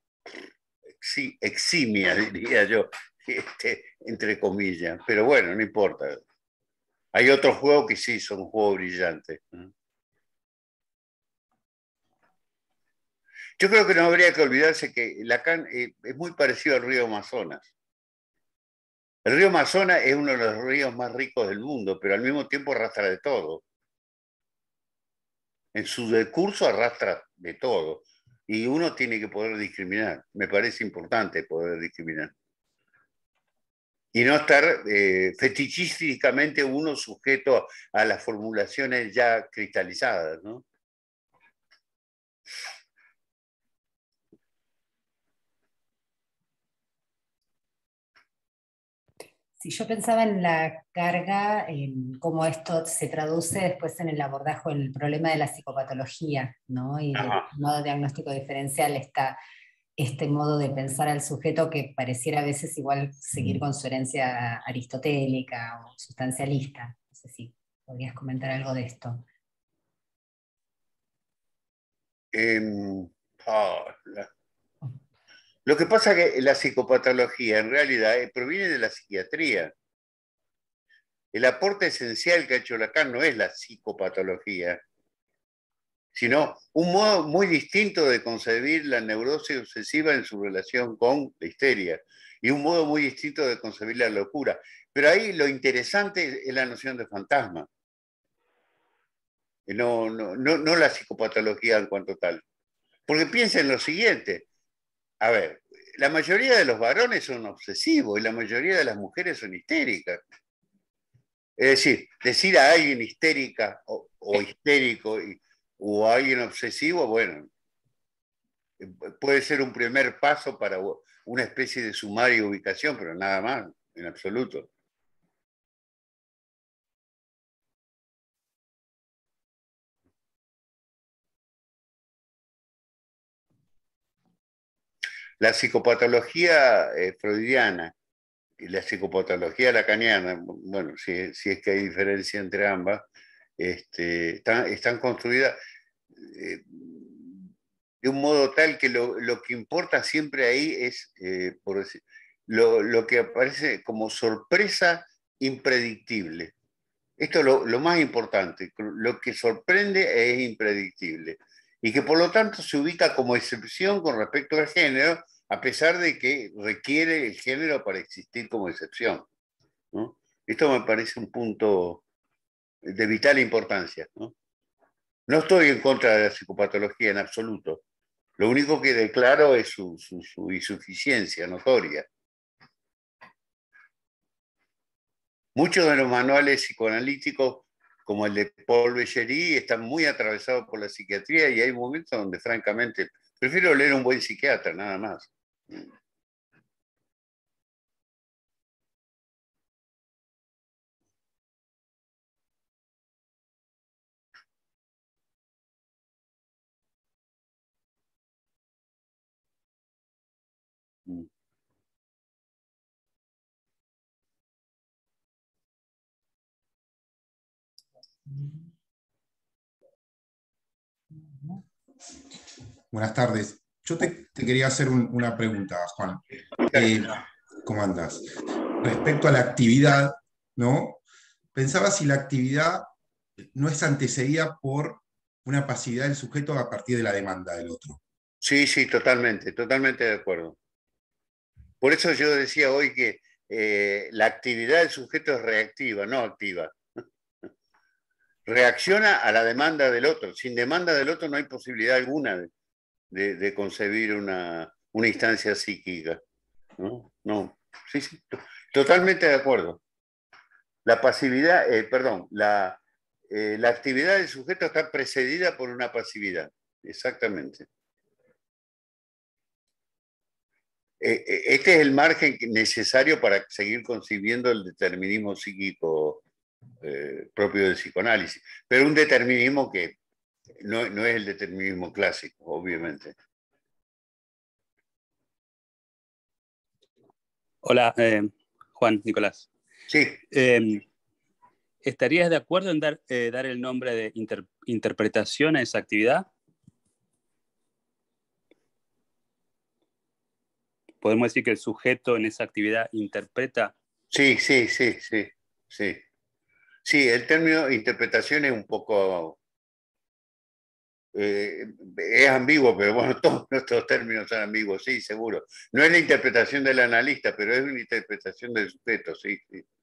eximia, diría yo, entre comillas. Pero bueno, no importa. Hay otros juegos que sí son juegos brillantes. Yo creo que no habría que olvidarse que Lacan es muy parecido al río Amazonas. El río Amazonas es uno de los ríos más ricos del mundo, pero al mismo tiempo arrastra de todo. En su decurso arrastra de todo. Y uno tiene que poder discriminar. Me parece importante poder discriminar. Y no estar fetichísticamente uno sujeto a las formulaciones ya cristalizadas, ¿no? Si yo pensaba en la carga, en cómo esto se traduce después en el abordaje, en el problema de la psicopatología, ¿no? Y del modo diagnóstico diferencial, este modo de pensar al sujeto que pareciera a veces igual seguir con su herencia aristotélica o sustancialista. No sé si podrías comentar algo de esto. Em, ah, lo que pasa es que la psicopatología en realidad proviene de la psiquiatría. El aporte esencial que ha hecho Lacan no es la psicopatología, sino un modo muy distinto de concebir la neurosis obsesiva en su relación con la histeria, y un modo muy distinto de concebir la locura. Pero ahí lo interesante es la noción de fantasma, no la psicopatología en cuanto tal. Porque piensen lo siguiente, a ver, la mayoría de los varones son obsesivos y la mayoría de las mujeres son histéricas. Es decir a alguien histérica o histérico o a alguien obsesivo, bueno, puede ser un primer paso para una especie de sumario y ubicación, pero nada más, en absoluto. La psicopatología freudiana y la psicopatología lacaniana, bueno, si es que hay diferencia entre ambas, están construidas de un modo tal que lo que importa siempre ahí es, por decir, lo que aparece como sorpresa impredictible. Esto es lo más importante, lo que sorprende es impredictible y que por lo tanto se ubica como excepción con respecto al género, a pesar de que requiere el género para existir como excepción, ¿no? Esto me parece un punto de vital importancia, ¿no? No estoy en contra de la psicopatología en absoluto. Lo único que declaro es su insuficiencia notoria. Muchos de los manuales psicoanalíticos, como el de Paul Bellery, están muy atravesados por la psiquiatría y hay momentos donde, francamente, prefiero leer un buen psiquiatra, nada más. Buenas tardes. Yo te quería hacer una pregunta, Juan. Eh, ¿Cómo andas? Respecto a la actividad, ¿no? Pensaba si la actividad no es antecedida por una pasividad del sujeto a partir de la demanda del otro. Sí, sí, totalmente, totalmente de acuerdo. Por eso yo decía hoy que la actividad del sujeto es reactiva, no activa. Reacciona a la demanda del otro. Sin demanda del otro no hay posibilidad alguna de concebir una instancia psíquica. ¿No? No, sí, sí, totalmente de acuerdo. La pasividad, perdón, la actividad del sujeto está precedida por una pasividad, exactamente. Este es el margen necesario para seguir concibiendo el determinismo psíquico propio del psicoanálisis, pero un determinismo que no es el determinismo clásico, obviamente. Hola, Juan, Nicolás. Sí. ¿Estarías de acuerdo en dar el nombre de interpretación a esa actividad? ¿Podemos decir que el sujeto en esa actividad interpreta? Sí. Sí, el término interpretación es un poco... es ambiguo, pero bueno, todos nuestros términos son ambiguos, sí, seguro. No es la interpretación del analista, pero es una interpretación del sujeto, sí.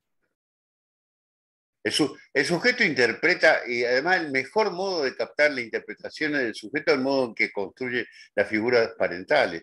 El sujeto interpreta, y además el mejor modo de captar la interpretación del sujeto es el modo en que construye las figuras parentales.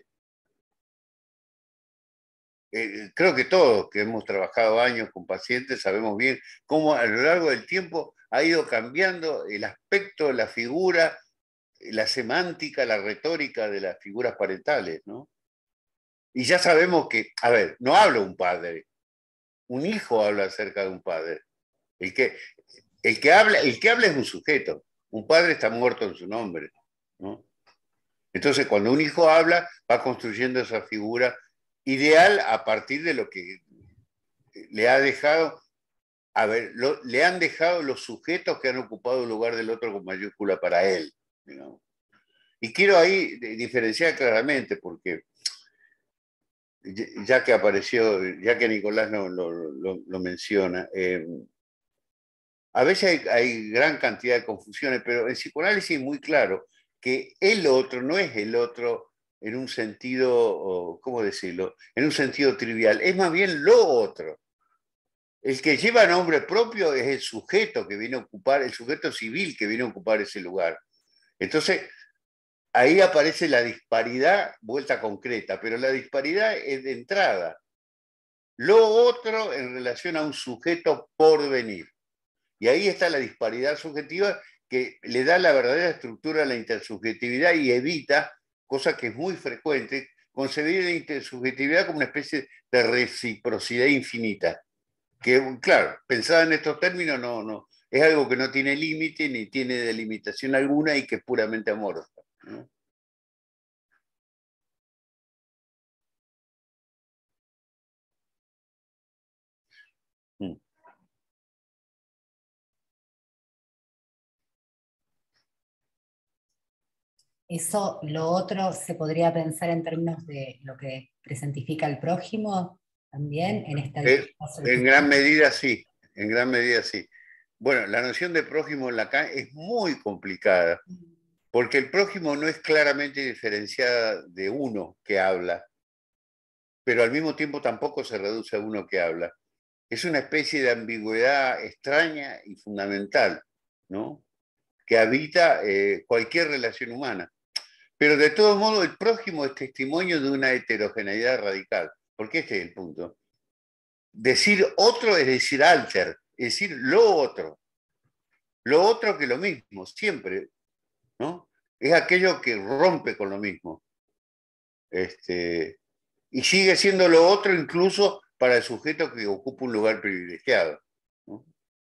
Creo que todos que hemos trabajado años con pacientes sabemos bien cómo a lo largo del tiempo ha ido cambiando el aspecto, la figura, la semántica, la retórica de las figuras parentales, ¿no? Y ya sabemos que, a ver, no habla un padre, un hijo habla acerca de un padre. El que habla es un sujeto, un padre está muerto en su nombre, ¿no? Entonces, cuando un hijo habla, va construyendo esa figura ideal a partir de lo que le ha dejado, le han dejado los sujetos que han ocupado el lugar del otro con mayúscula para él, digamos. Y quiero ahí diferenciar claramente, porque ya que apareció, ya que Nicolás lo menciona, a veces hay gran cantidad de confusiones, pero en psicoanálisis es muy claro que el otro no es el otro en un sentido, ¿cómo decirlo? En un sentido trivial, es más bien lo otro. El que lleva nombre propio es el sujeto que viene a ocupar, el sujeto civil que viene a ocupar ese lugar. Entonces, ahí aparece la disparidad vuelta concreta, pero la disparidad es de entrada. Lo otro en relación a un sujeto por venir. Y ahí está la disparidad subjetiva que le da la verdadera estructura a la intersubjetividad y evita, cosa que es muy frecuente, concebir la intersubjetividad como una especie de reciprocidad infinita. Que, claro, pensada en estos términos, no, es algo que no tiene límite ni tiene delimitación alguna y que es puramente amorosa, ¿no? Eso, lo otro, se podría pensar en términos de lo que presentifica el prójimo también en esta En gran medida sí, en gran medida sí. Bueno, la noción de prójimo en Lacan es muy complicada, porque el prójimo no es claramente diferenciada de uno que habla, pero al mismo tiempo tampoco se reduce a uno que habla. Es una especie de ambigüedad extraña y fundamental, ¿no? Que habita cualquier relación humana. Pero de todo modo, el prójimo es testimonio de una heterogeneidad radical, porque este es el punto. Decir otro es decir alter, es decir lo otro que lo mismo, siempre, ¿no? Es aquello que rompe con lo mismo. Y sigue siendo lo otro incluso para el sujeto que ocupa un lugar privilegiado, ¿no?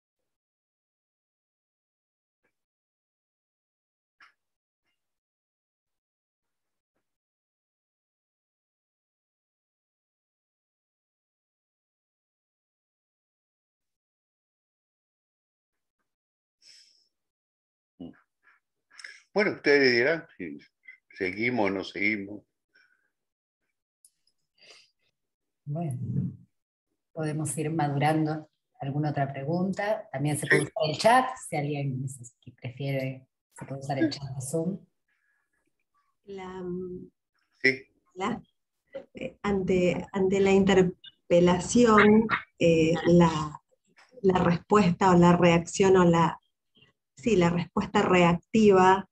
Bueno, ustedes dirán si seguimos o no seguimos. Bueno, podemos ir madurando alguna otra pregunta. También se puede usar el chat, si alguien prefiere, se puede usar el chat de Zoom. Sí. Ante la interpelación, la respuesta o la reacción o la respuesta reactiva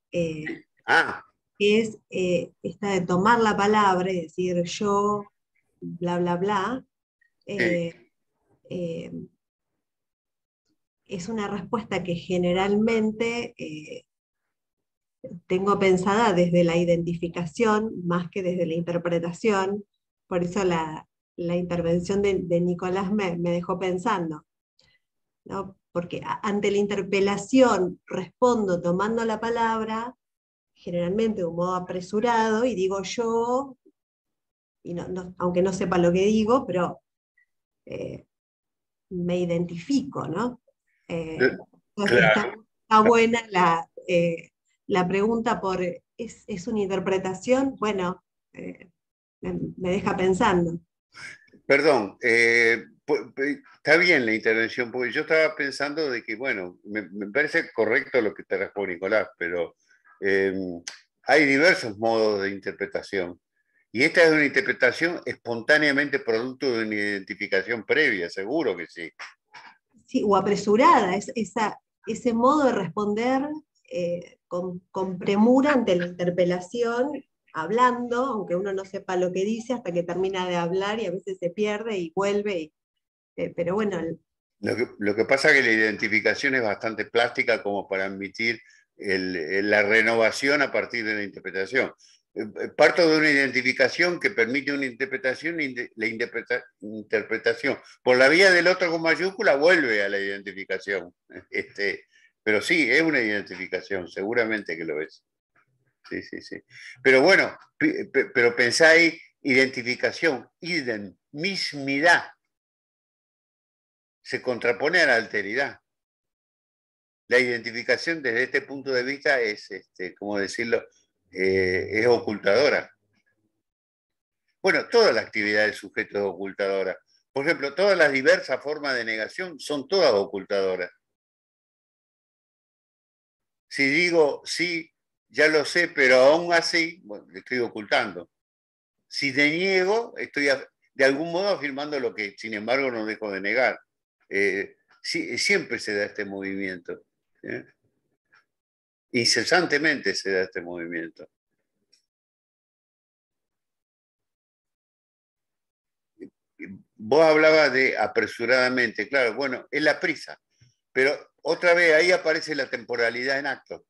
es esta de tomar la palabra y decir yo, bla, bla, bla, es una respuesta que generalmente tengo pensada desde la identificación más que desde la interpretación, por eso la intervención de Nicolás me dejó pensando, ¿no? Porque ante la interpelación respondo tomando la palabra, generalmente de un modo apresurado, y digo yo, y aunque no sepa lo que digo, pero me identifico, ¿no? Entonces está buena la pregunta por, ¿es una interpretación? Bueno, me deja pensando. Perdón, está bien la intervención, porque yo estaba pensando de que, bueno, me parece correcto lo que te responde Nicolás, pero hay diversos modos de interpretación. Y esta es una interpretación espontáneamente producto de una identificación previa, seguro que sí. Sí, o apresurada, ese modo de responder con premura ante la interpelación, hablando, aunque uno no sepa lo que dice, hasta que termina de hablar y a veces se pierde y vuelve. Pero bueno. Lo que pasa es que la identificación es bastante plástica como para admitir la renovación a partir de la interpretación. Parto de una identificación que permite una interpretación y la interpretación por la vía del otro con mayúscula vuelve a la identificación. Pero sí, es una identificación, seguramente que lo es. Sí, sí, sí. Pero bueno, pero pensáis identificación, idem, mismidad. Se contrapone a la alteridad. La identificación desde este punto de vista es, ¿cómo decirlo? es ocultadora. Bueno, toda la actividad del sujeto es ocultadora. Por ejemplo, todas las diversas formas de negación son todas ocultadoras. Si digo sí, ya lo sé, pero aún así, bueno, le estoy ocultando. Si te niego, estoy de algún modo afirmando lo que, sin embargo, no dejo de negar. Siempre se da este movimiento. Incesantemente se da este movimiento. Vos hablabas de apresuradamente, claro, bueno, es la prisa, pero otra vez ahí aparece la temporalidad en acto.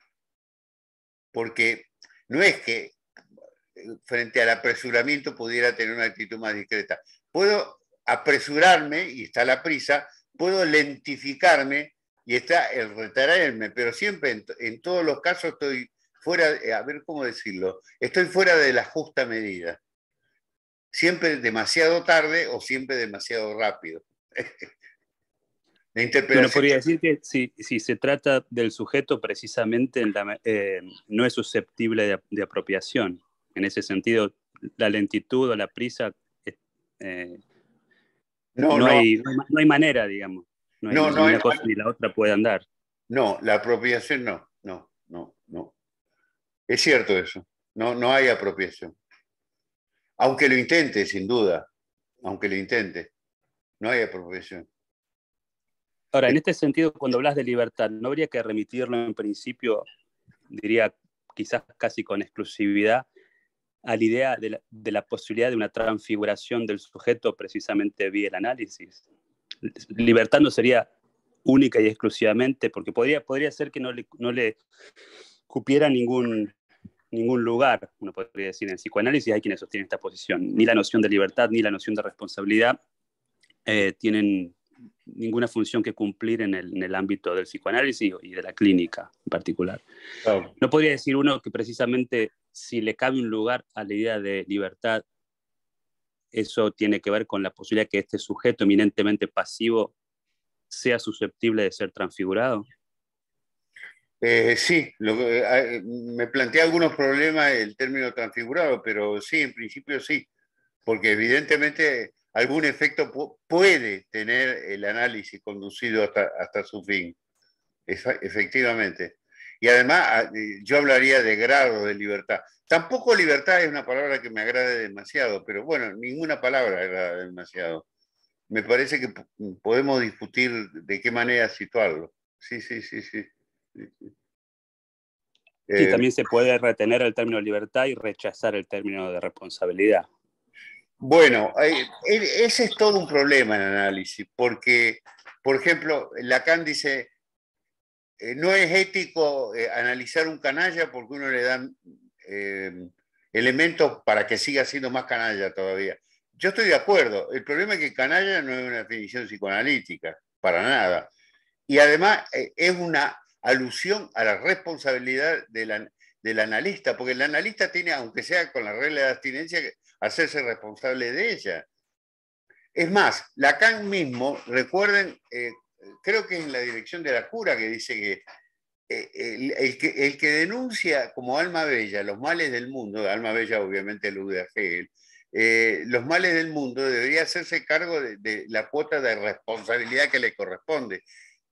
Porque no es que frente al apresuramiento pudiera tener una actitud más discreta. Puedo apresurarme y está la prisa, puedo lentificarme y está el retraerme, pero siempre en todos los casos estoy fuera, a ver cómo decirlo, estoy fuera de la justa medida. Siempre demasiado tarde o siempre demasiado rápido. La interpretación... Uno podría decir que si se trata del sujeto, precisamente no es susceptible de apropiación. En ese sentido, la lentitud o la prisa, no hay manera, digamos. No hay ni una cosa ni la otra puede andar. No, la apropiación no. Es cierto eso. No hay apropiación. Aunque lo intente, sin duda. Aunque lo intente. No hay apropiación. Ahora, en este sentido, cuando hablas de libertad, ¿no habría que remitirlo en principio, diría quizás casi con exclusividad, a la idea de la posibilidad de una transfiguración del sujeto precisamente vía el análisis? Libertad no sería única y exclusivamente, porque podría ser que no le cupiera ningún lugar, uno podría decir. En psicoanálisis hay quienes sostienen esta posición. Ni la noción de libertad ni la noción de responsabilidad tienen ninguna función que cumplir en el ámbito del psicoanálisis y de la clínica en particular. Claro. ¿No podría decir uno que precisamente si le cabe un lugar a la idea de libertad, eso tiene que ver con la posibilidad que este sujeto eminentemente pasivo sea susceptible de ser transfigurado? Sí, me plantea algunos problemas el término transfigurado, pero sí, en principio sí, porque evidentemente algún efecto puede tener el análisis conducido hasta su fin, efectivamente. Y además yo hablaría de grado de libertad. Tampoco libertad es una palabra que me agrade demasiado, pero bueno, ninguna palabra agrada demasiado. Me parece que podemos discutir de qué manera situarlo. Sí. Sí, también se puede retener el término libertad y rechazar el término de responsabilidad. Bueno, ese es todo un problema en análisis, porque, por ejemplo, Lacan dice, no es ético analizar un canalla porque uno le dan elementos para que siga siendo más canalla todavía. Yo estoy de acuerdo, el problema es que canalla no es una definición psicoanalítica, para nada. Y además es una alusión a la responsabilidad del analista, porque el analista tiene, aunque sea con la regla de abstinencia, que hacerse responsable de ella. Es más, Lacan mismo, recuerden, creo que es en la dirección de la cura que dice que el que denuncia como alma bella los males del mundo, alma bella obviamente alude a Hegel, los males del mundo debería hacerse cargo de la cuota de responsabilidad que le corresponde.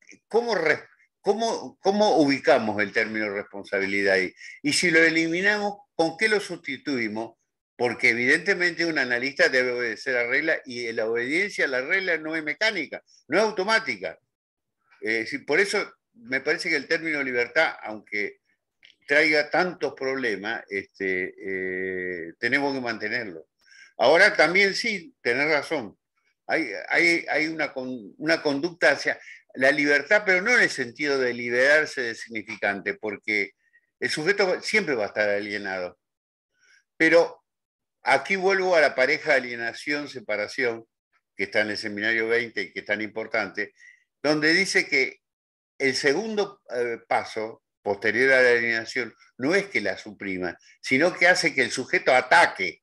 ¿Cómo ubicamos el término responsabilidad ahí? Y si lo eliminamos, ¿con qué lo sustituimos? Porque evidentemente un analista debe obedecer a reglas y la obediencia a la regla no es mecánica, no es automática. Por eso me parece que el término libertad, aunque traiga tantos problemas, tenemos que mantenerlo. Ahora también sí, tenés razón. Hay una conducta hacia la libertad, pero no en el sentido de liberarse de significante, porque el sujeto siempre va a estar alienado. Pero aquí vuelvo a la pareja de alienación-separación, que está en el seminario 20 y que es tan importante, donde dice que el segundo paso, posterior a la alienación, no es que la suprima, sino que hace que el sujeto ataque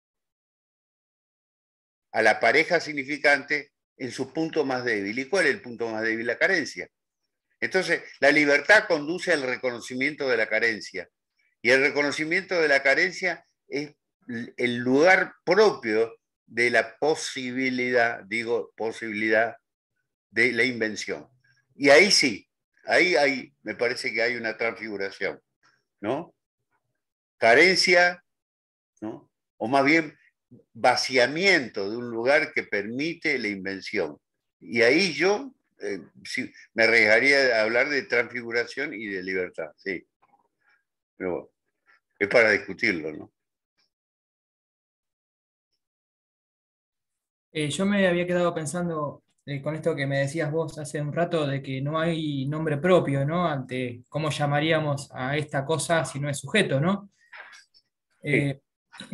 a la pareja significante en su punto más débil. ¿Y cuál es el punto más débil? La carencia. Entonces, la libertad conduce al reconocimiento de la carencia. Y el reconocimiento de la carencia es el lugar propio de la posibilidad, digo, posibilidad de la invención. Y ahí sí, ahí me parece que hay una transfiguración, ¿no? Carencia, ¿no? O más bien vaciamiento de un lugar que permite la invención. Y ahí yo sí, me arriesgaría a hablar de transfiguración y de libertad, sí. Pero bueno, es para discutirlo, ¿no? Yo me había quedado pensando con esto que me decías vos hace un rato de que no hay nombre propio, ¿no? Ante cómo llamaríamos a esta cosa si no es sujeto, ¿no? Sí. Eh,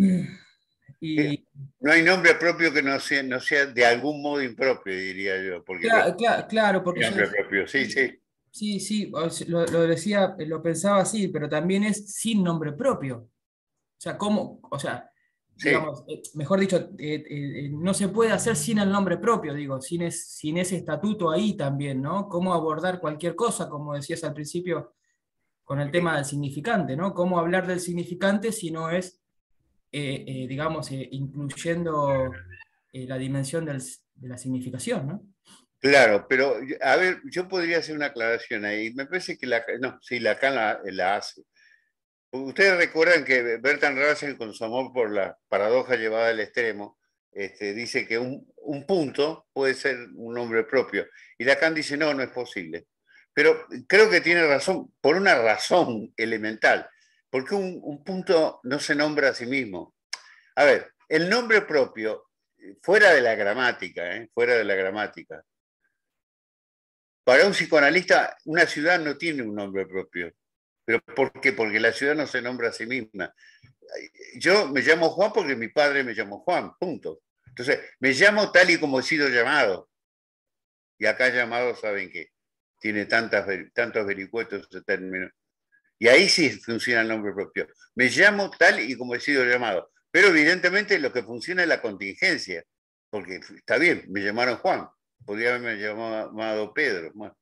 y No hay nombre propio que no sea de algún modo impropio, diría yo, porque claro, porque yo nombre propio, sí, sí. sí, sí, lo decía, lo pensaba así, pero también es sin nombre propio. O sea, ¿cómo? O sea, Sí, digamos, mejor dicho, no se puede hacer sin el nombre propio, digo, sin ese estatuto ahí también, ¿no? Cómo abordar cualquier cosa, como decías al principio, con el tema del significante, ¿no? Cómo hablar del significante si no es, digamos, incluyendo la dimensión de la significación, ¿no? claro, pero a ver, yo podría hacer una aclaración ahí. Me parece que no, sí, Lacan la hace. Ustedes recuerdan que Bertrand Russell, con su amor por la paradoja llevada al extremo, dice que un punto puede ser un nombre propio. Y Lacan dice, no, no es posible. Pero creo que tiene razón, por una razón elemental. Porque un punto no se nombra a sí mismo. A ver, el nombre propio, fuera de la gramática, fuera de la gramática. Para un psicoanalista, una ciudad no tiene un nombre propio. ¿Pero por qué? Porque la ciudad no se nombra a sí misma. Yo me llamo Juan porque mi padre me llamó Juan, punto. Entonces, me llamo tal y como he sido llamado. Y acá llamado, saben que tiene tantos vericuetos ese término. Y ahí sí funciona el nombre propio. Me llamo tal y como he sido llamado. Pero evidentemente lo que funciona es la contingencia. Porque está bien, me llamaron Juan. Podría haberme llamado Pedro. Bueno.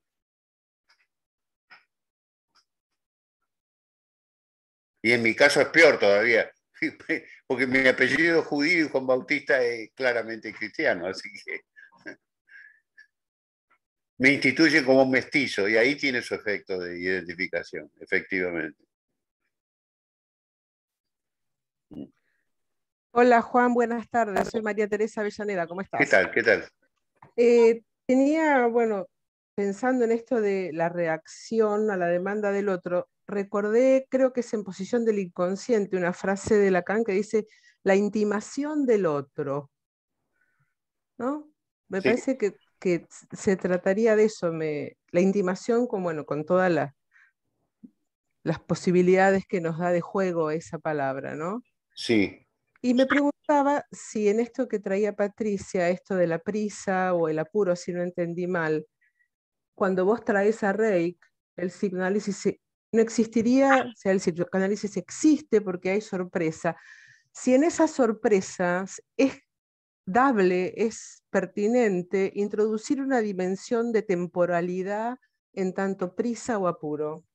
Y en mi caso es peor todavía, porque mi apellido es judío y Juan Bautista es claramente cristiano, así que me instituyen como un mestizo y ahí tiene su efecto de identificación, efectivamente. Hola Juan, buenas tardes. Soy María Teresa Avellaneda, ¿cómo ¿Qué estás? tal? ¿Qué tal? Tenía, bueno, pensando en esto de la reacción a la demanda del otro, recordé, creo que es en Posición del Inconsciente, una frase de Lacan que dice, la intimación del otro, ¿no? Me Sí, parece que se trataría de eso, la intimación con, bueno, con todas las posibilidades que nos da de juego esa palabra, ¿no? sí. Y me preguntaba si en esto que traía Patricia, esto de la prisa o el apuro, si no entendí mal, cuando vos traes a Reik, el psicoanálisis no existiría, o sea, el psicoanálisis existe porque hay sorpresa. Si en esas sorpresas es dable, es pertinente introducir una dimensión de temporalidad en tanto prisa o apuro.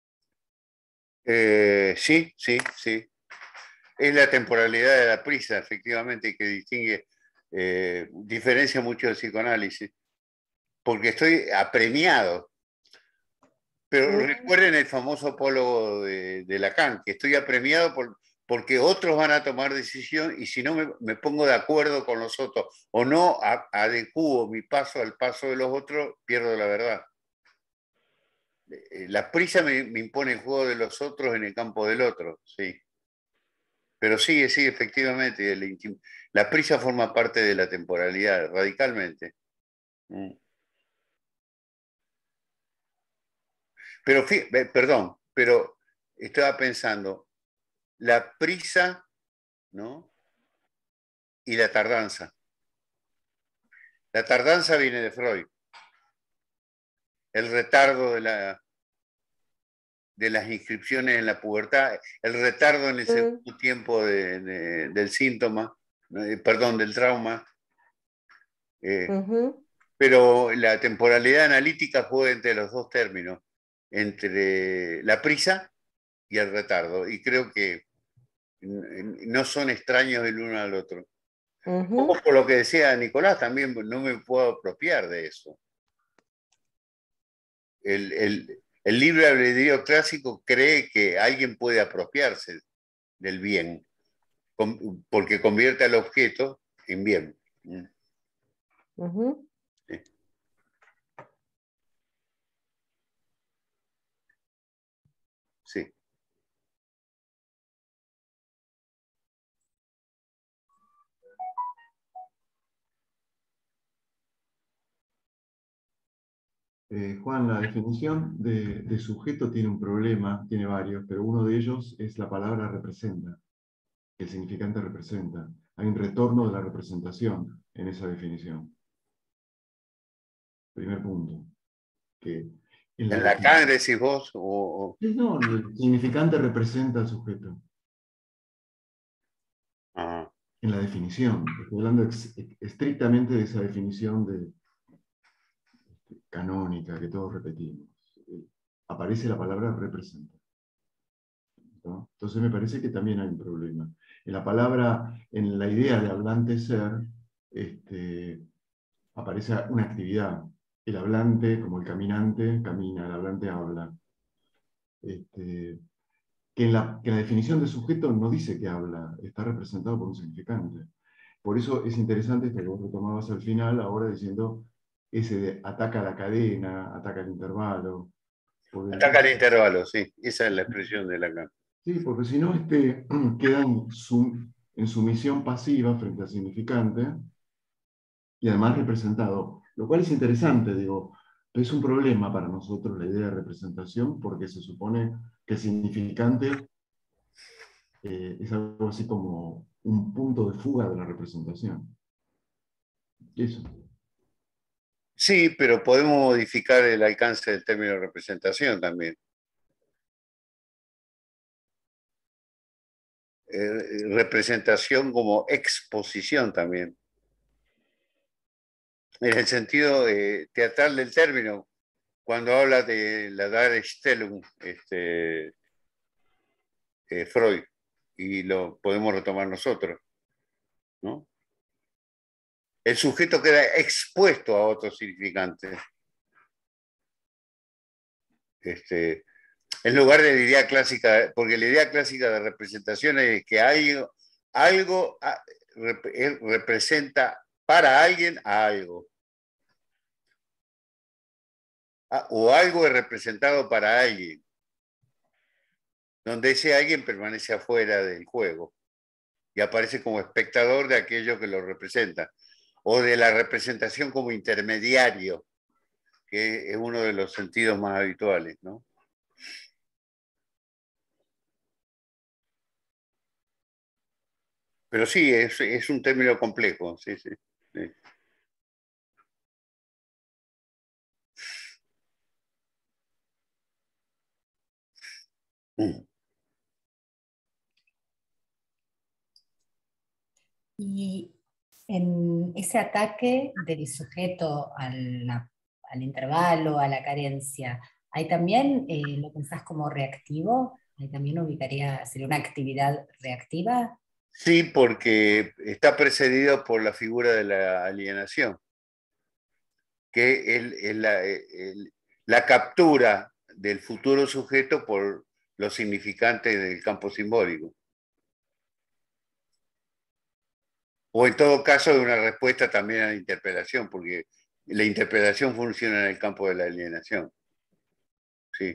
Sí, sí, sí. Es la temporalidad de la prisa, efectivamente, que distingue, diferencia mucho el psicoanálisis, porque estoy apremiado. Pero recuerden el famoso apólogo de Lacan, que estoy apremiado porque otros van a tomar decisión y si no me pongo de acuerdo con los otros o no adecuo mi paso al paso de los otros, pierdo la verdad. La prisa me impone el juego de los otros en el campo del otro, sí. Pero sí, efectivamente, la prisa forma parte de la temporalidad, radicalmente. Pero, perdón, pero estaba pensando, la prisa, ¿no? Y la tardanza. La tardanza viene de Freud. El retardo de las inscripciones en la pubertad, el retardo en el segundo tiempo del síntoma, perdón, del trauma. Pero la temporalidad analítica juega entre los dos términos, entre la prisa y el retardo, y creo que no son extraños el uno al otro. Un poco por lo que decía Nicolás, también no me puedo apropiar de eso. El libre albedrío clásico cree que alguien puede apropiarse del bien, porque convierte al objeto en bien. Sí. Sí. Juan, la definición de sujeto tiene un problema, tiene varios, pero uno de ellos es la palabra representa, el significante representa. Hay un retorno de la representación en esa definición. Primer punto. Que ¿En Lacan decís vos? No, el significante representa al sujeto. En la definición. Estoy hablando estrictamente de esa definición canónica que todos repetimos. Aparece la palabra representa, ¿no? Entonces me parece que también hay un problema. En la palabra, en la idea de hablante ser, aparece una actividad. El hablante, como el caminante, camina, el hablante habla. Que en la definición de sujeto no dice que habla, está representado por un significante. Por eso es interesante esto que vos retomabas al final, ahora diciendo ese de ataca la cadena, ataca el intervalo. Ataca el intervalo, sí, esa es la expresión de Lacan. Sí, porque si no queda en sumisión pasiva frente al significante y además representado, lo cual es interesante, digo, pero es un problema para nosotros la idea de representación porque se supone que el significante es algo así como un punto de fuga de la representación. Eso. Sí, pero podemos modificar el alcance del término representación también. Representación como exposición también. En el sentido teatral del término, cuando habla de la Darstellung, Freud, y lo podemos retomar nosotros, ¿no? El sujeto queda expuesto a otros significantes. En lugar de la idea clásica, porque la idea clásica de representación es que algo representa para alguien a algo. O algo es representado para alguien, donde ese alguien permanece afuera del juego y aparece como espectador de aquello que lo representa, o de la representación como intermediario, que es uno de los sentidos más habituales, ¿no? Pero sí, es un término complejo, sí, sí, sí. Y en ese ataque del sujeto al intervalo, a la carencia, ¿hay también, lo pensás como reactivo? ¿Ahí también sería una actividad reactiva? Sí, porque está precedido por la figura de la alienación, que es la captura del futuro sujeto por los significantes del campo simbólico. O en todo caso de una respuesta también a la interpelación, porque la interpelación funciona en el campo de la alienación. Sí.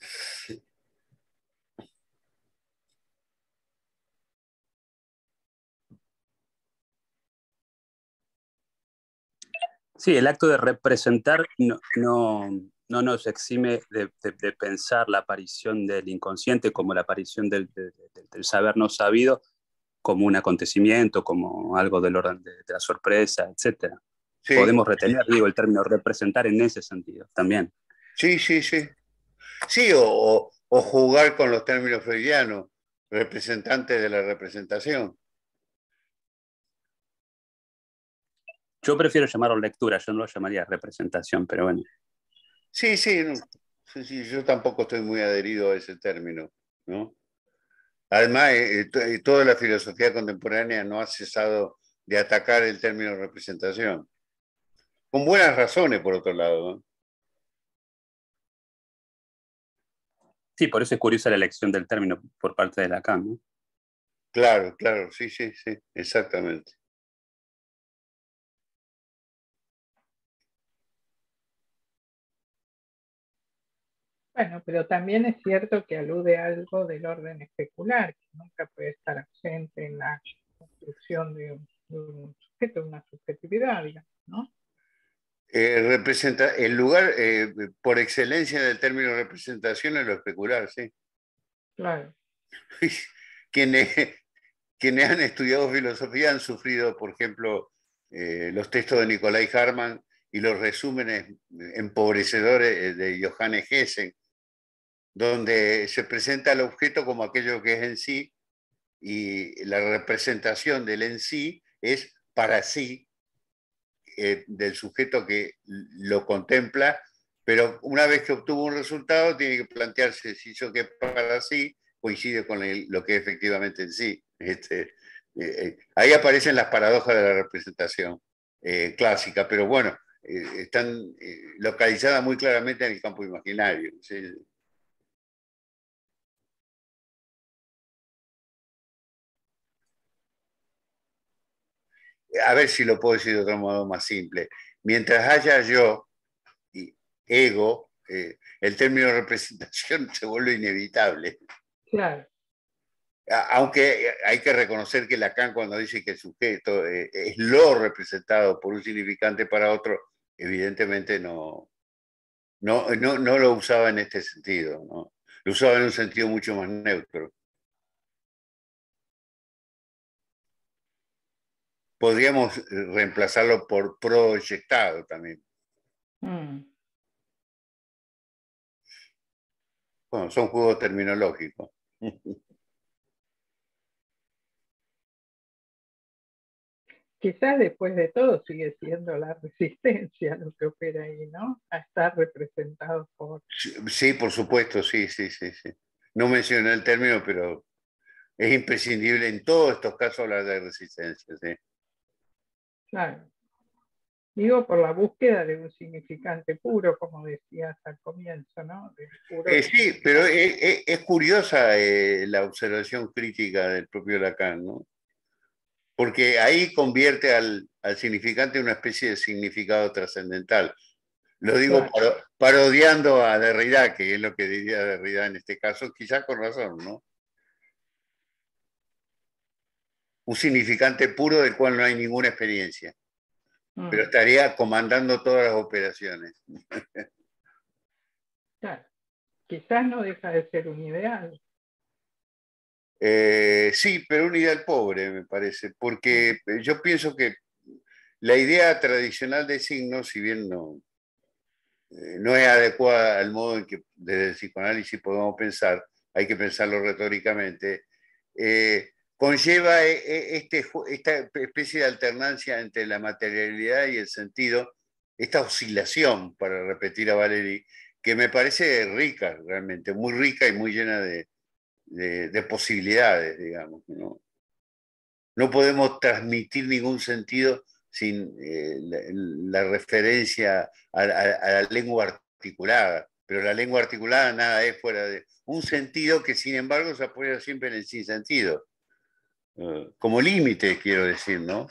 Sí, el acto de representar no nos exime de pensar la aparición del inconsciente como la aparición del saber no sabido, como un acontecimiento, como algo del orden de la sorpresa, etc. Sí. Podemos retener, digo, el término representar en ese sentido también. Sí, sí, sí. Sí, o jugar con los términos freudianos, representante de la representación. Yo prefiero llamarlo lectura, yo no lo llamaría representación, pero bueno. Sí, sí, sí, yo tampoco estoy muy adherido a ese término. ¿no? Además, toda la filosofía contemporánea no ha cesado de atacar el término representación. Con buenas razones, por otro lado, ¿no? Sí, por eso es curiosa la elección del término por parte de Lacan, ¿no? Claro, claro, sí, sí, sí, exactamente. Bueno, pero también es cierto que alude a algo del orden especular, que nunca puede estar ausente en la construcción de un sujeto, de una subjetividad, digamos, ¿no? Representa el lugar por excelencia del término representación es lo especular, sí. Claro. Quienes, quienes han estudiado filosofía han sufrido, por ejemplo, los textos de Nicolai Hartmann y los resúmenes empobrecedores de Johannes Hessen, donde se presenta el objeto como aquello que es en sí, y la representación del en sí es para sí, del sujeto que lo contempla, pero una vez que obtuvo un resultado tiene que plantearse si eso que es para sí coincide con lo que es efectivamente en sí. Ahí aparecen las paradojas de la representación clásica, pero bueno, están localizadas muy claramente en el campo imaginario. ¿Sí? A ver si lo puedo decir de otro modo más simple. Mientras haya yo y ego, el término representación se vuelve inevitable. Claro. Aunque hay que reconocer que Lacan, cuando dice que el sujeto es lo representado por un significante para otro, evidentemente no lo usaba en este sentido, ¿no? Lo usaba en un sentido mucho más neutro. Podríamos reemplazarlo por proyectado también. Bueno, son juegos terminológicos. Quizás después de todo sigue siendo la resistencia lo que opera ahí, ¿no? A estar representado por... Sí, por supuesto, sí, sí, sí, sí. No mencioné el término, pero es imprescindible en todos estos casos hablar de resistencia, sí. Claro. Digo, por la búsqueda de un significante puro, como decías al comienzo, ¿no? Sí, pero es curiosa la observación crítica del propio Lacan, ¿no? Porque ahí convierte al significante en una especie de significado trascendental. Lo digo claro, parodiando a Derrida, que es lo que diría Derrida en este caso, quizás con razón, ¿no? Un significante puro del cual no hay ninguna experiencia, pero estaría comandando todas las operaciones. Claro. Quizás no deja de ser un ideal. Sí, pero un ideal pobre, me parece, porque yo pienso que la idea tradicional de signo, si bien no es adecuada al modo en que desde el psicoanálisis podemos pensar, hay que pensarlo retóricamente, conlleva esta especie de alternancia entre la materialidad y el sentido, esta oscilación, para repetir a Valéry, que me parece rica, realmente, muy rica y muy llena de posibilidades, digamos, ¿no? No podemos transmitir ningún sentido sin la referencia a la lengua articulada, pero la lengua articulada nada es fuera de un sentido que sin embargo se apoya siempre en el sinsentido, como límite, quiero decir, ¿no?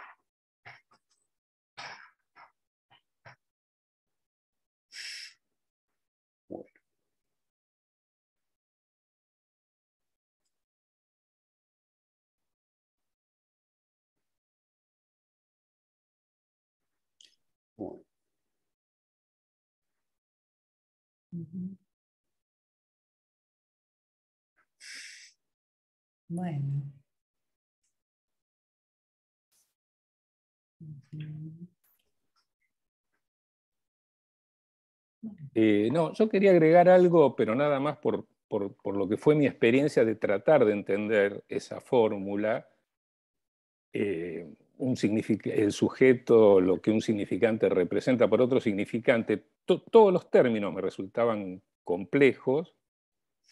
Bueno. Bueno. No, yo quería agregar algo, pero nada más por lo que fue mi experiencia de tratar de entender esa fórmula. El sujeto, lo que un significante representa por otro significante, todos los términos me resultaban complejos,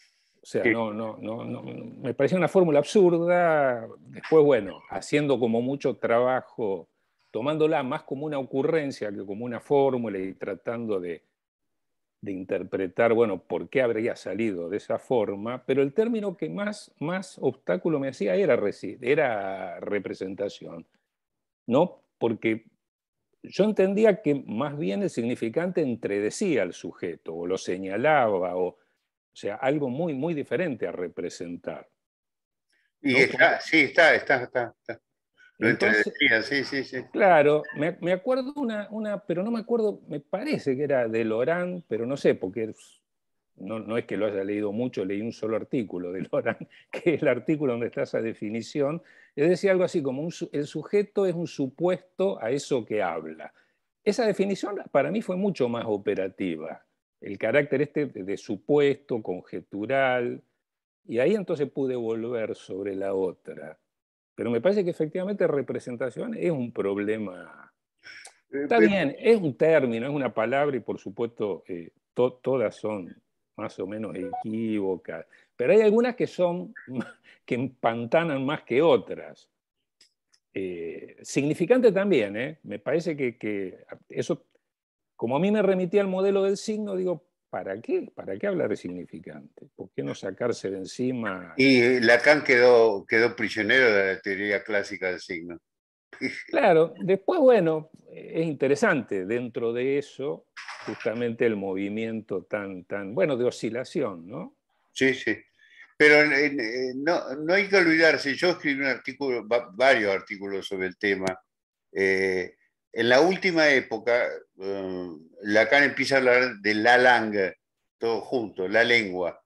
sea, me parecía una fórmula absurda. Después, bueno, haciendo como mucho trabajo, tomándola más como una ocurrencia que como una fórmula y tratando de interpretar, bueno, por qué habría salido de esa forma, pero el término que más obstáculo me hacía era representación, ¿no? Porque yo entendía que más bien el significante entredecía al sujeto, o lo señalaba, o sea, algo muy, muy diferente a representar. Y ¿no? sí, está. Lo Entonces, entredecía, sí. claro, me acuerdo pero no me acuerdo, me parece que era de Laurent, pero no sé, porque no es que lo haya leído mucho, leí un solo artículo de Laurent, que es el artículo donde está esa definición. Es decir, algo así como el sujeto es un supuesto a eso que habla. Esa definición para mí fue mucho más operativa. El carácter este de supuesto, conjetural, y ahí entonces pude volver sobre la otra. Pero me parece que efectivamente representación es un problema. Está bien, es un término, es una palabra y por supuesto todas son más o menos equívocas, pero hay algunas que que empantanan más que otras. Significante también, me parece que eso, como a mí me remitía al modelo del signo, digo, ¿para qué? ¿Para qué hablar de significante? ¿Por qué no sacarse de encima? Y Lacan quedó prisionero de la teoría clásica del signo. Claro, después, bueno, es interesante dentro de eso justamente el movimiento bueno, de oscilación, ¿no? Sí. Pero no hay que olvidarse, yo escribí un artículo, varios artículos sobre el tema. En la última época, Lacan empieza a hablar de la langue, todo junto, la lengua.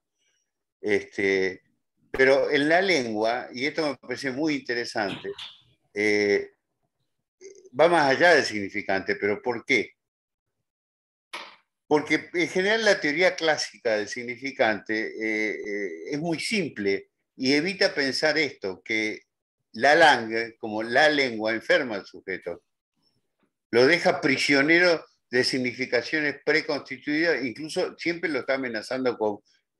Pero en la lengua, y esto me parece muy interesante, va más allá del significante, pero ¿por qué? Porque en general la teoría clásica del significante es muy simple y evita pensar esto, que la langue, como la lengua, enferma al sujeto. Lo deja prisionero de significaciones preconstituidas, incluso siempre lo está amenazando con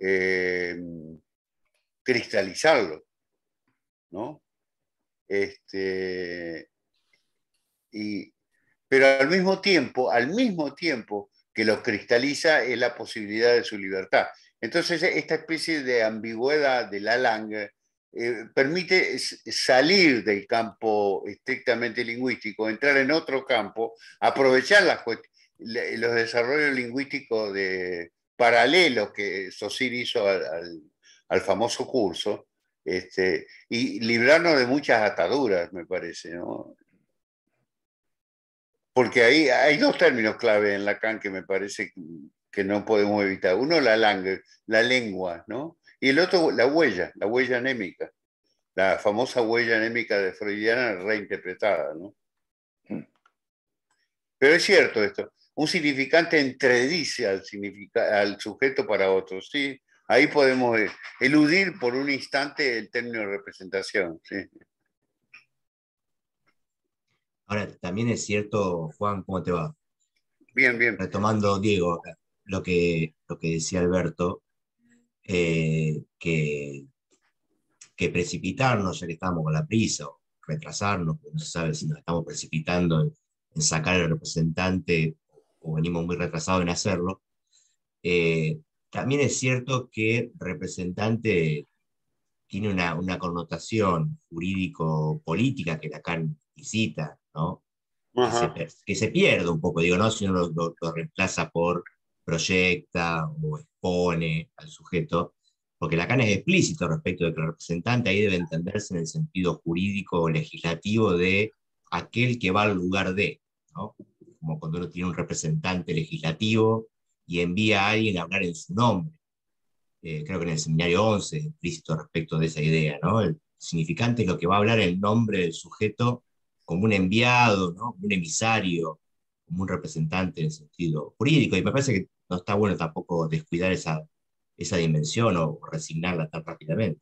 cristalizarlo, ¿no? Pero al mismo tiempo que lo cristaliza es la posibilidad de su libertad. Entonces, esta especie de ambigüedad de la langue permite salir del campo estrictamente lingüístico, entrar en otro campo, aprovechar los desarrollos lingüísticos paralelos que Saussure hizo al famoso curso, y librarnos de muchas ataduras, me parece, ¿no? Porque ahí hay dos términos clave en Lacan que me parece que no podemos evitar. Uno, la lengua, ¿no? Y el otro, la huella anémica. La famosa huella anémica de Freudiana reinterpretada, ¿no? Pero es cierto esto. Un significante entredice al sujeto para otro, ¿sí? Ahí podemos eludir por un instante el término de representación, ¿sí? Ahora, también es cierto, Juan, ¿cómo te va? Bien. Retomando, Diego, lo que decía Alberto, que precipitarnos, ya que estamos con la prisa, o retrasarnos, porque no se sabe si nos estamos precipitando en sacar al representante o venimos muy retrasados en hacerlo. También es cierto que representante tiene una connotación jurídico-política que Lacan visita, ¿no? Que se pierde un poco, digo, ¿no? Si uno lo reemplaza por proyecta o expone al sujeto, porque Lacan es explícito respecto de que el representante ahí debe entenderse en el sentido jurídico o legislativo de aquel que va al lugar de, ¿no? Como cuando uno tiene un representante legislativo y envía a alguien a hablar en su nombre. Creo que en el seminario 11 es explícito respecto de esa idea, ¿no? El significante es lo que va a hablar el nombre del sujeto como un enviado, ¿no? Un emisario, como un representante en el sentido jurídico. Y me parece que no está bueno tampoco descuidar esa dimensión o resignarla tan rápidamente.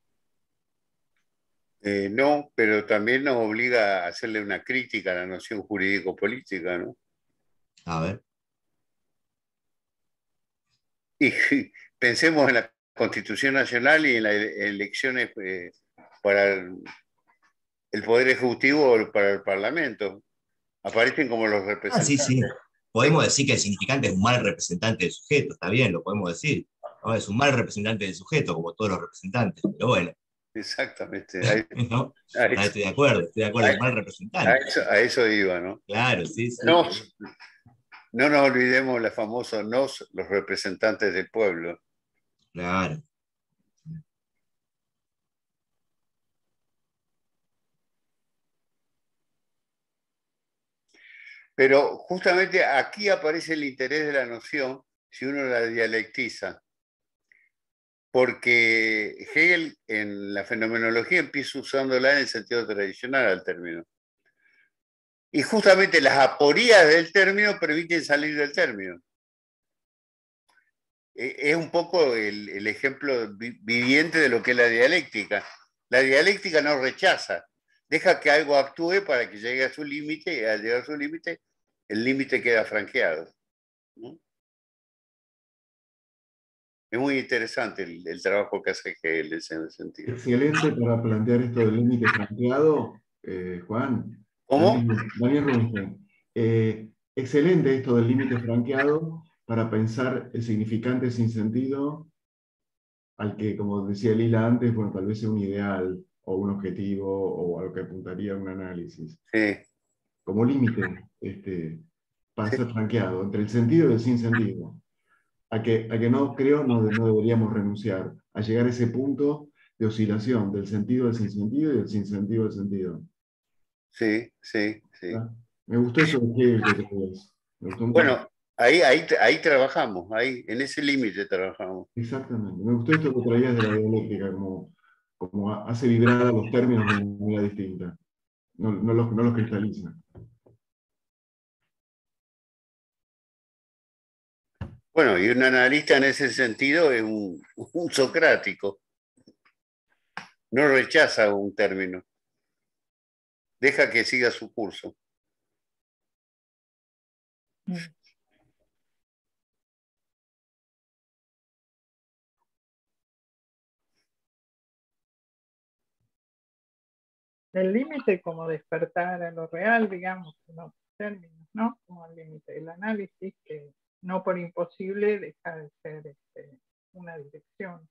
No, pero también nos obliga a hacerle una crítica a la noción jurídico-política, ¿no? A ver. Y pensemos en la Constitución Nacional y en las elecciones para el Poder Ejecutivo o para el Parlamento. Aparecen como los representantes. Sí, sí. Podemos decir que el significante es un mal representante del sujeto, está bien, lo podemos decir. ¿No? Es un mal representante del sujeto, como todos los representantes, pero bueno. Exactamente. ¿No? Estoy de acuerdo, es un mal representante. A eso iba, ¿no? Claro, sí, sí. No nos olvidemos la famosa los representantes del pueblo. Claro. Pero justamente aquí aparece el interés de la noción si uno la dialectiza. Porque Hegel en la fenomenología empieza usándola en el sentido tradicional al término. Y justamente las aporías del término permiten salir del término. Es un poco el ejemplo viviente de lo que es la dialéctica. La dialéctica no rechaza, deja que algo actúe para que llegue a su límite, y al llegar a su límite, el límite queda franqueado, ¿no? Es muy interesante el trabajo que hace Hegel en ese sentido. Excelente para plantear esto del límite franqueado, Juan. ¿Cómo? Daniel Rubinstein. Excelente esto del límite franqueado para pensar el significante sin sentido al que, como decía Lila antes, bueno, tal vez sea un ideal o un objetivo o a lo que apuntaría un análisis. Sí. Como límite para ser franqueado entre el sentido y el sinsentido. A que no creo no deberíamos renunciar a llegar a ese punto de oscilación del sentido al sinsentido y del sinsentido al sentido. Sí, sí, sí. ¿Ah? Me gustó eso de Hegel que crees. Bueno, ahí trabajamos, ahí, en ese límite trabajamos. Exactamente. Me gustó esto que traías de la dialéctica, como hace vibrar a los términos de una manera distinta. No los cristaliza. Bueno, y un analista en ese sentido es un socrático. No rechaza un término. Deja que siga su curso. El límite como despertar a lo real, digamos, en otros términos, ¿no? Como el límite del análisis, que no por imposible deja de ser una dirección.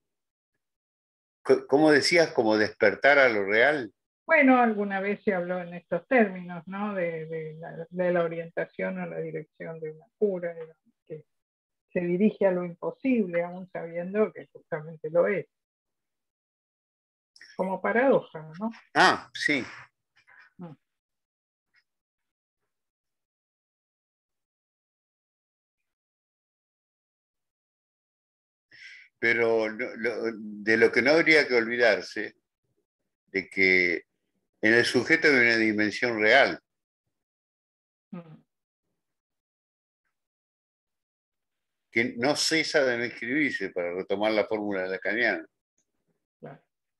¿Cómo decías? ¿Como despertar a lo real? Bueno, alguna vez se habló en estos términos, ¿no? De la orientación o la dirección de una cura, digamos, que se dirige a lo imposible, aún sabiendo que justamente lo es. Como paradoja, ¿no? Ah, sí. Pero de lo que no habría que olvidarse, de que en el sujeto hay una dimensión real. Que no cesa de no escribirse, para retomar la fórmula de Lacaniana. Claro.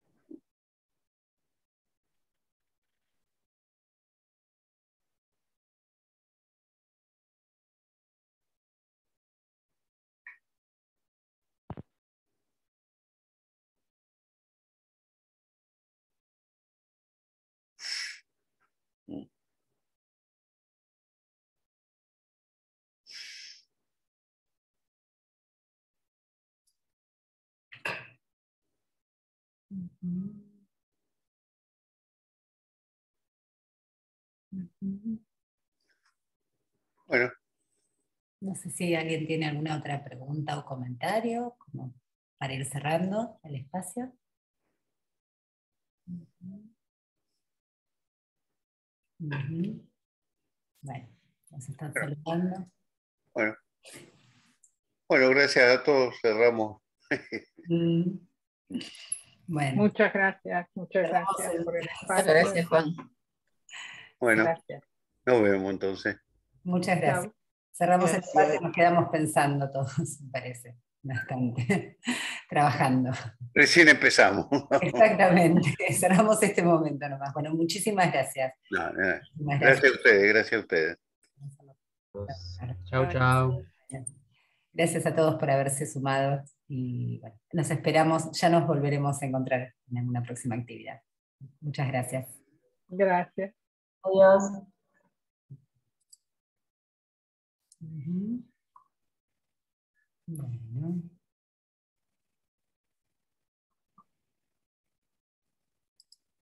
Bueno. No sé si alguien tiene alguna otra pregunta o comentario, como para ir cerrando el espacio. Bueno, nos están saludando. Bueno, gracias a todos, cerramos. Bueno. Muchas gracias por el espacio. Gracias, Juan. Bueno, gracias. Nos vemos entonces. Muchas gracias. Cerramos el espacio y nos quedamos pensando todos, me parece, bastante, trabajando. Recién empezamos. Exactamente, cerramos este momento nomás. Bueno, muchísimas gracias. Gracias a ustedes, gracias a ustedes. Chao, chao. Gracias a todos por haberse sumado y bueno, nos esperamos, ya nos volveremos a encontrar en una próxima actividad. Muchas gracias. Gracias. Adiós. Bueno.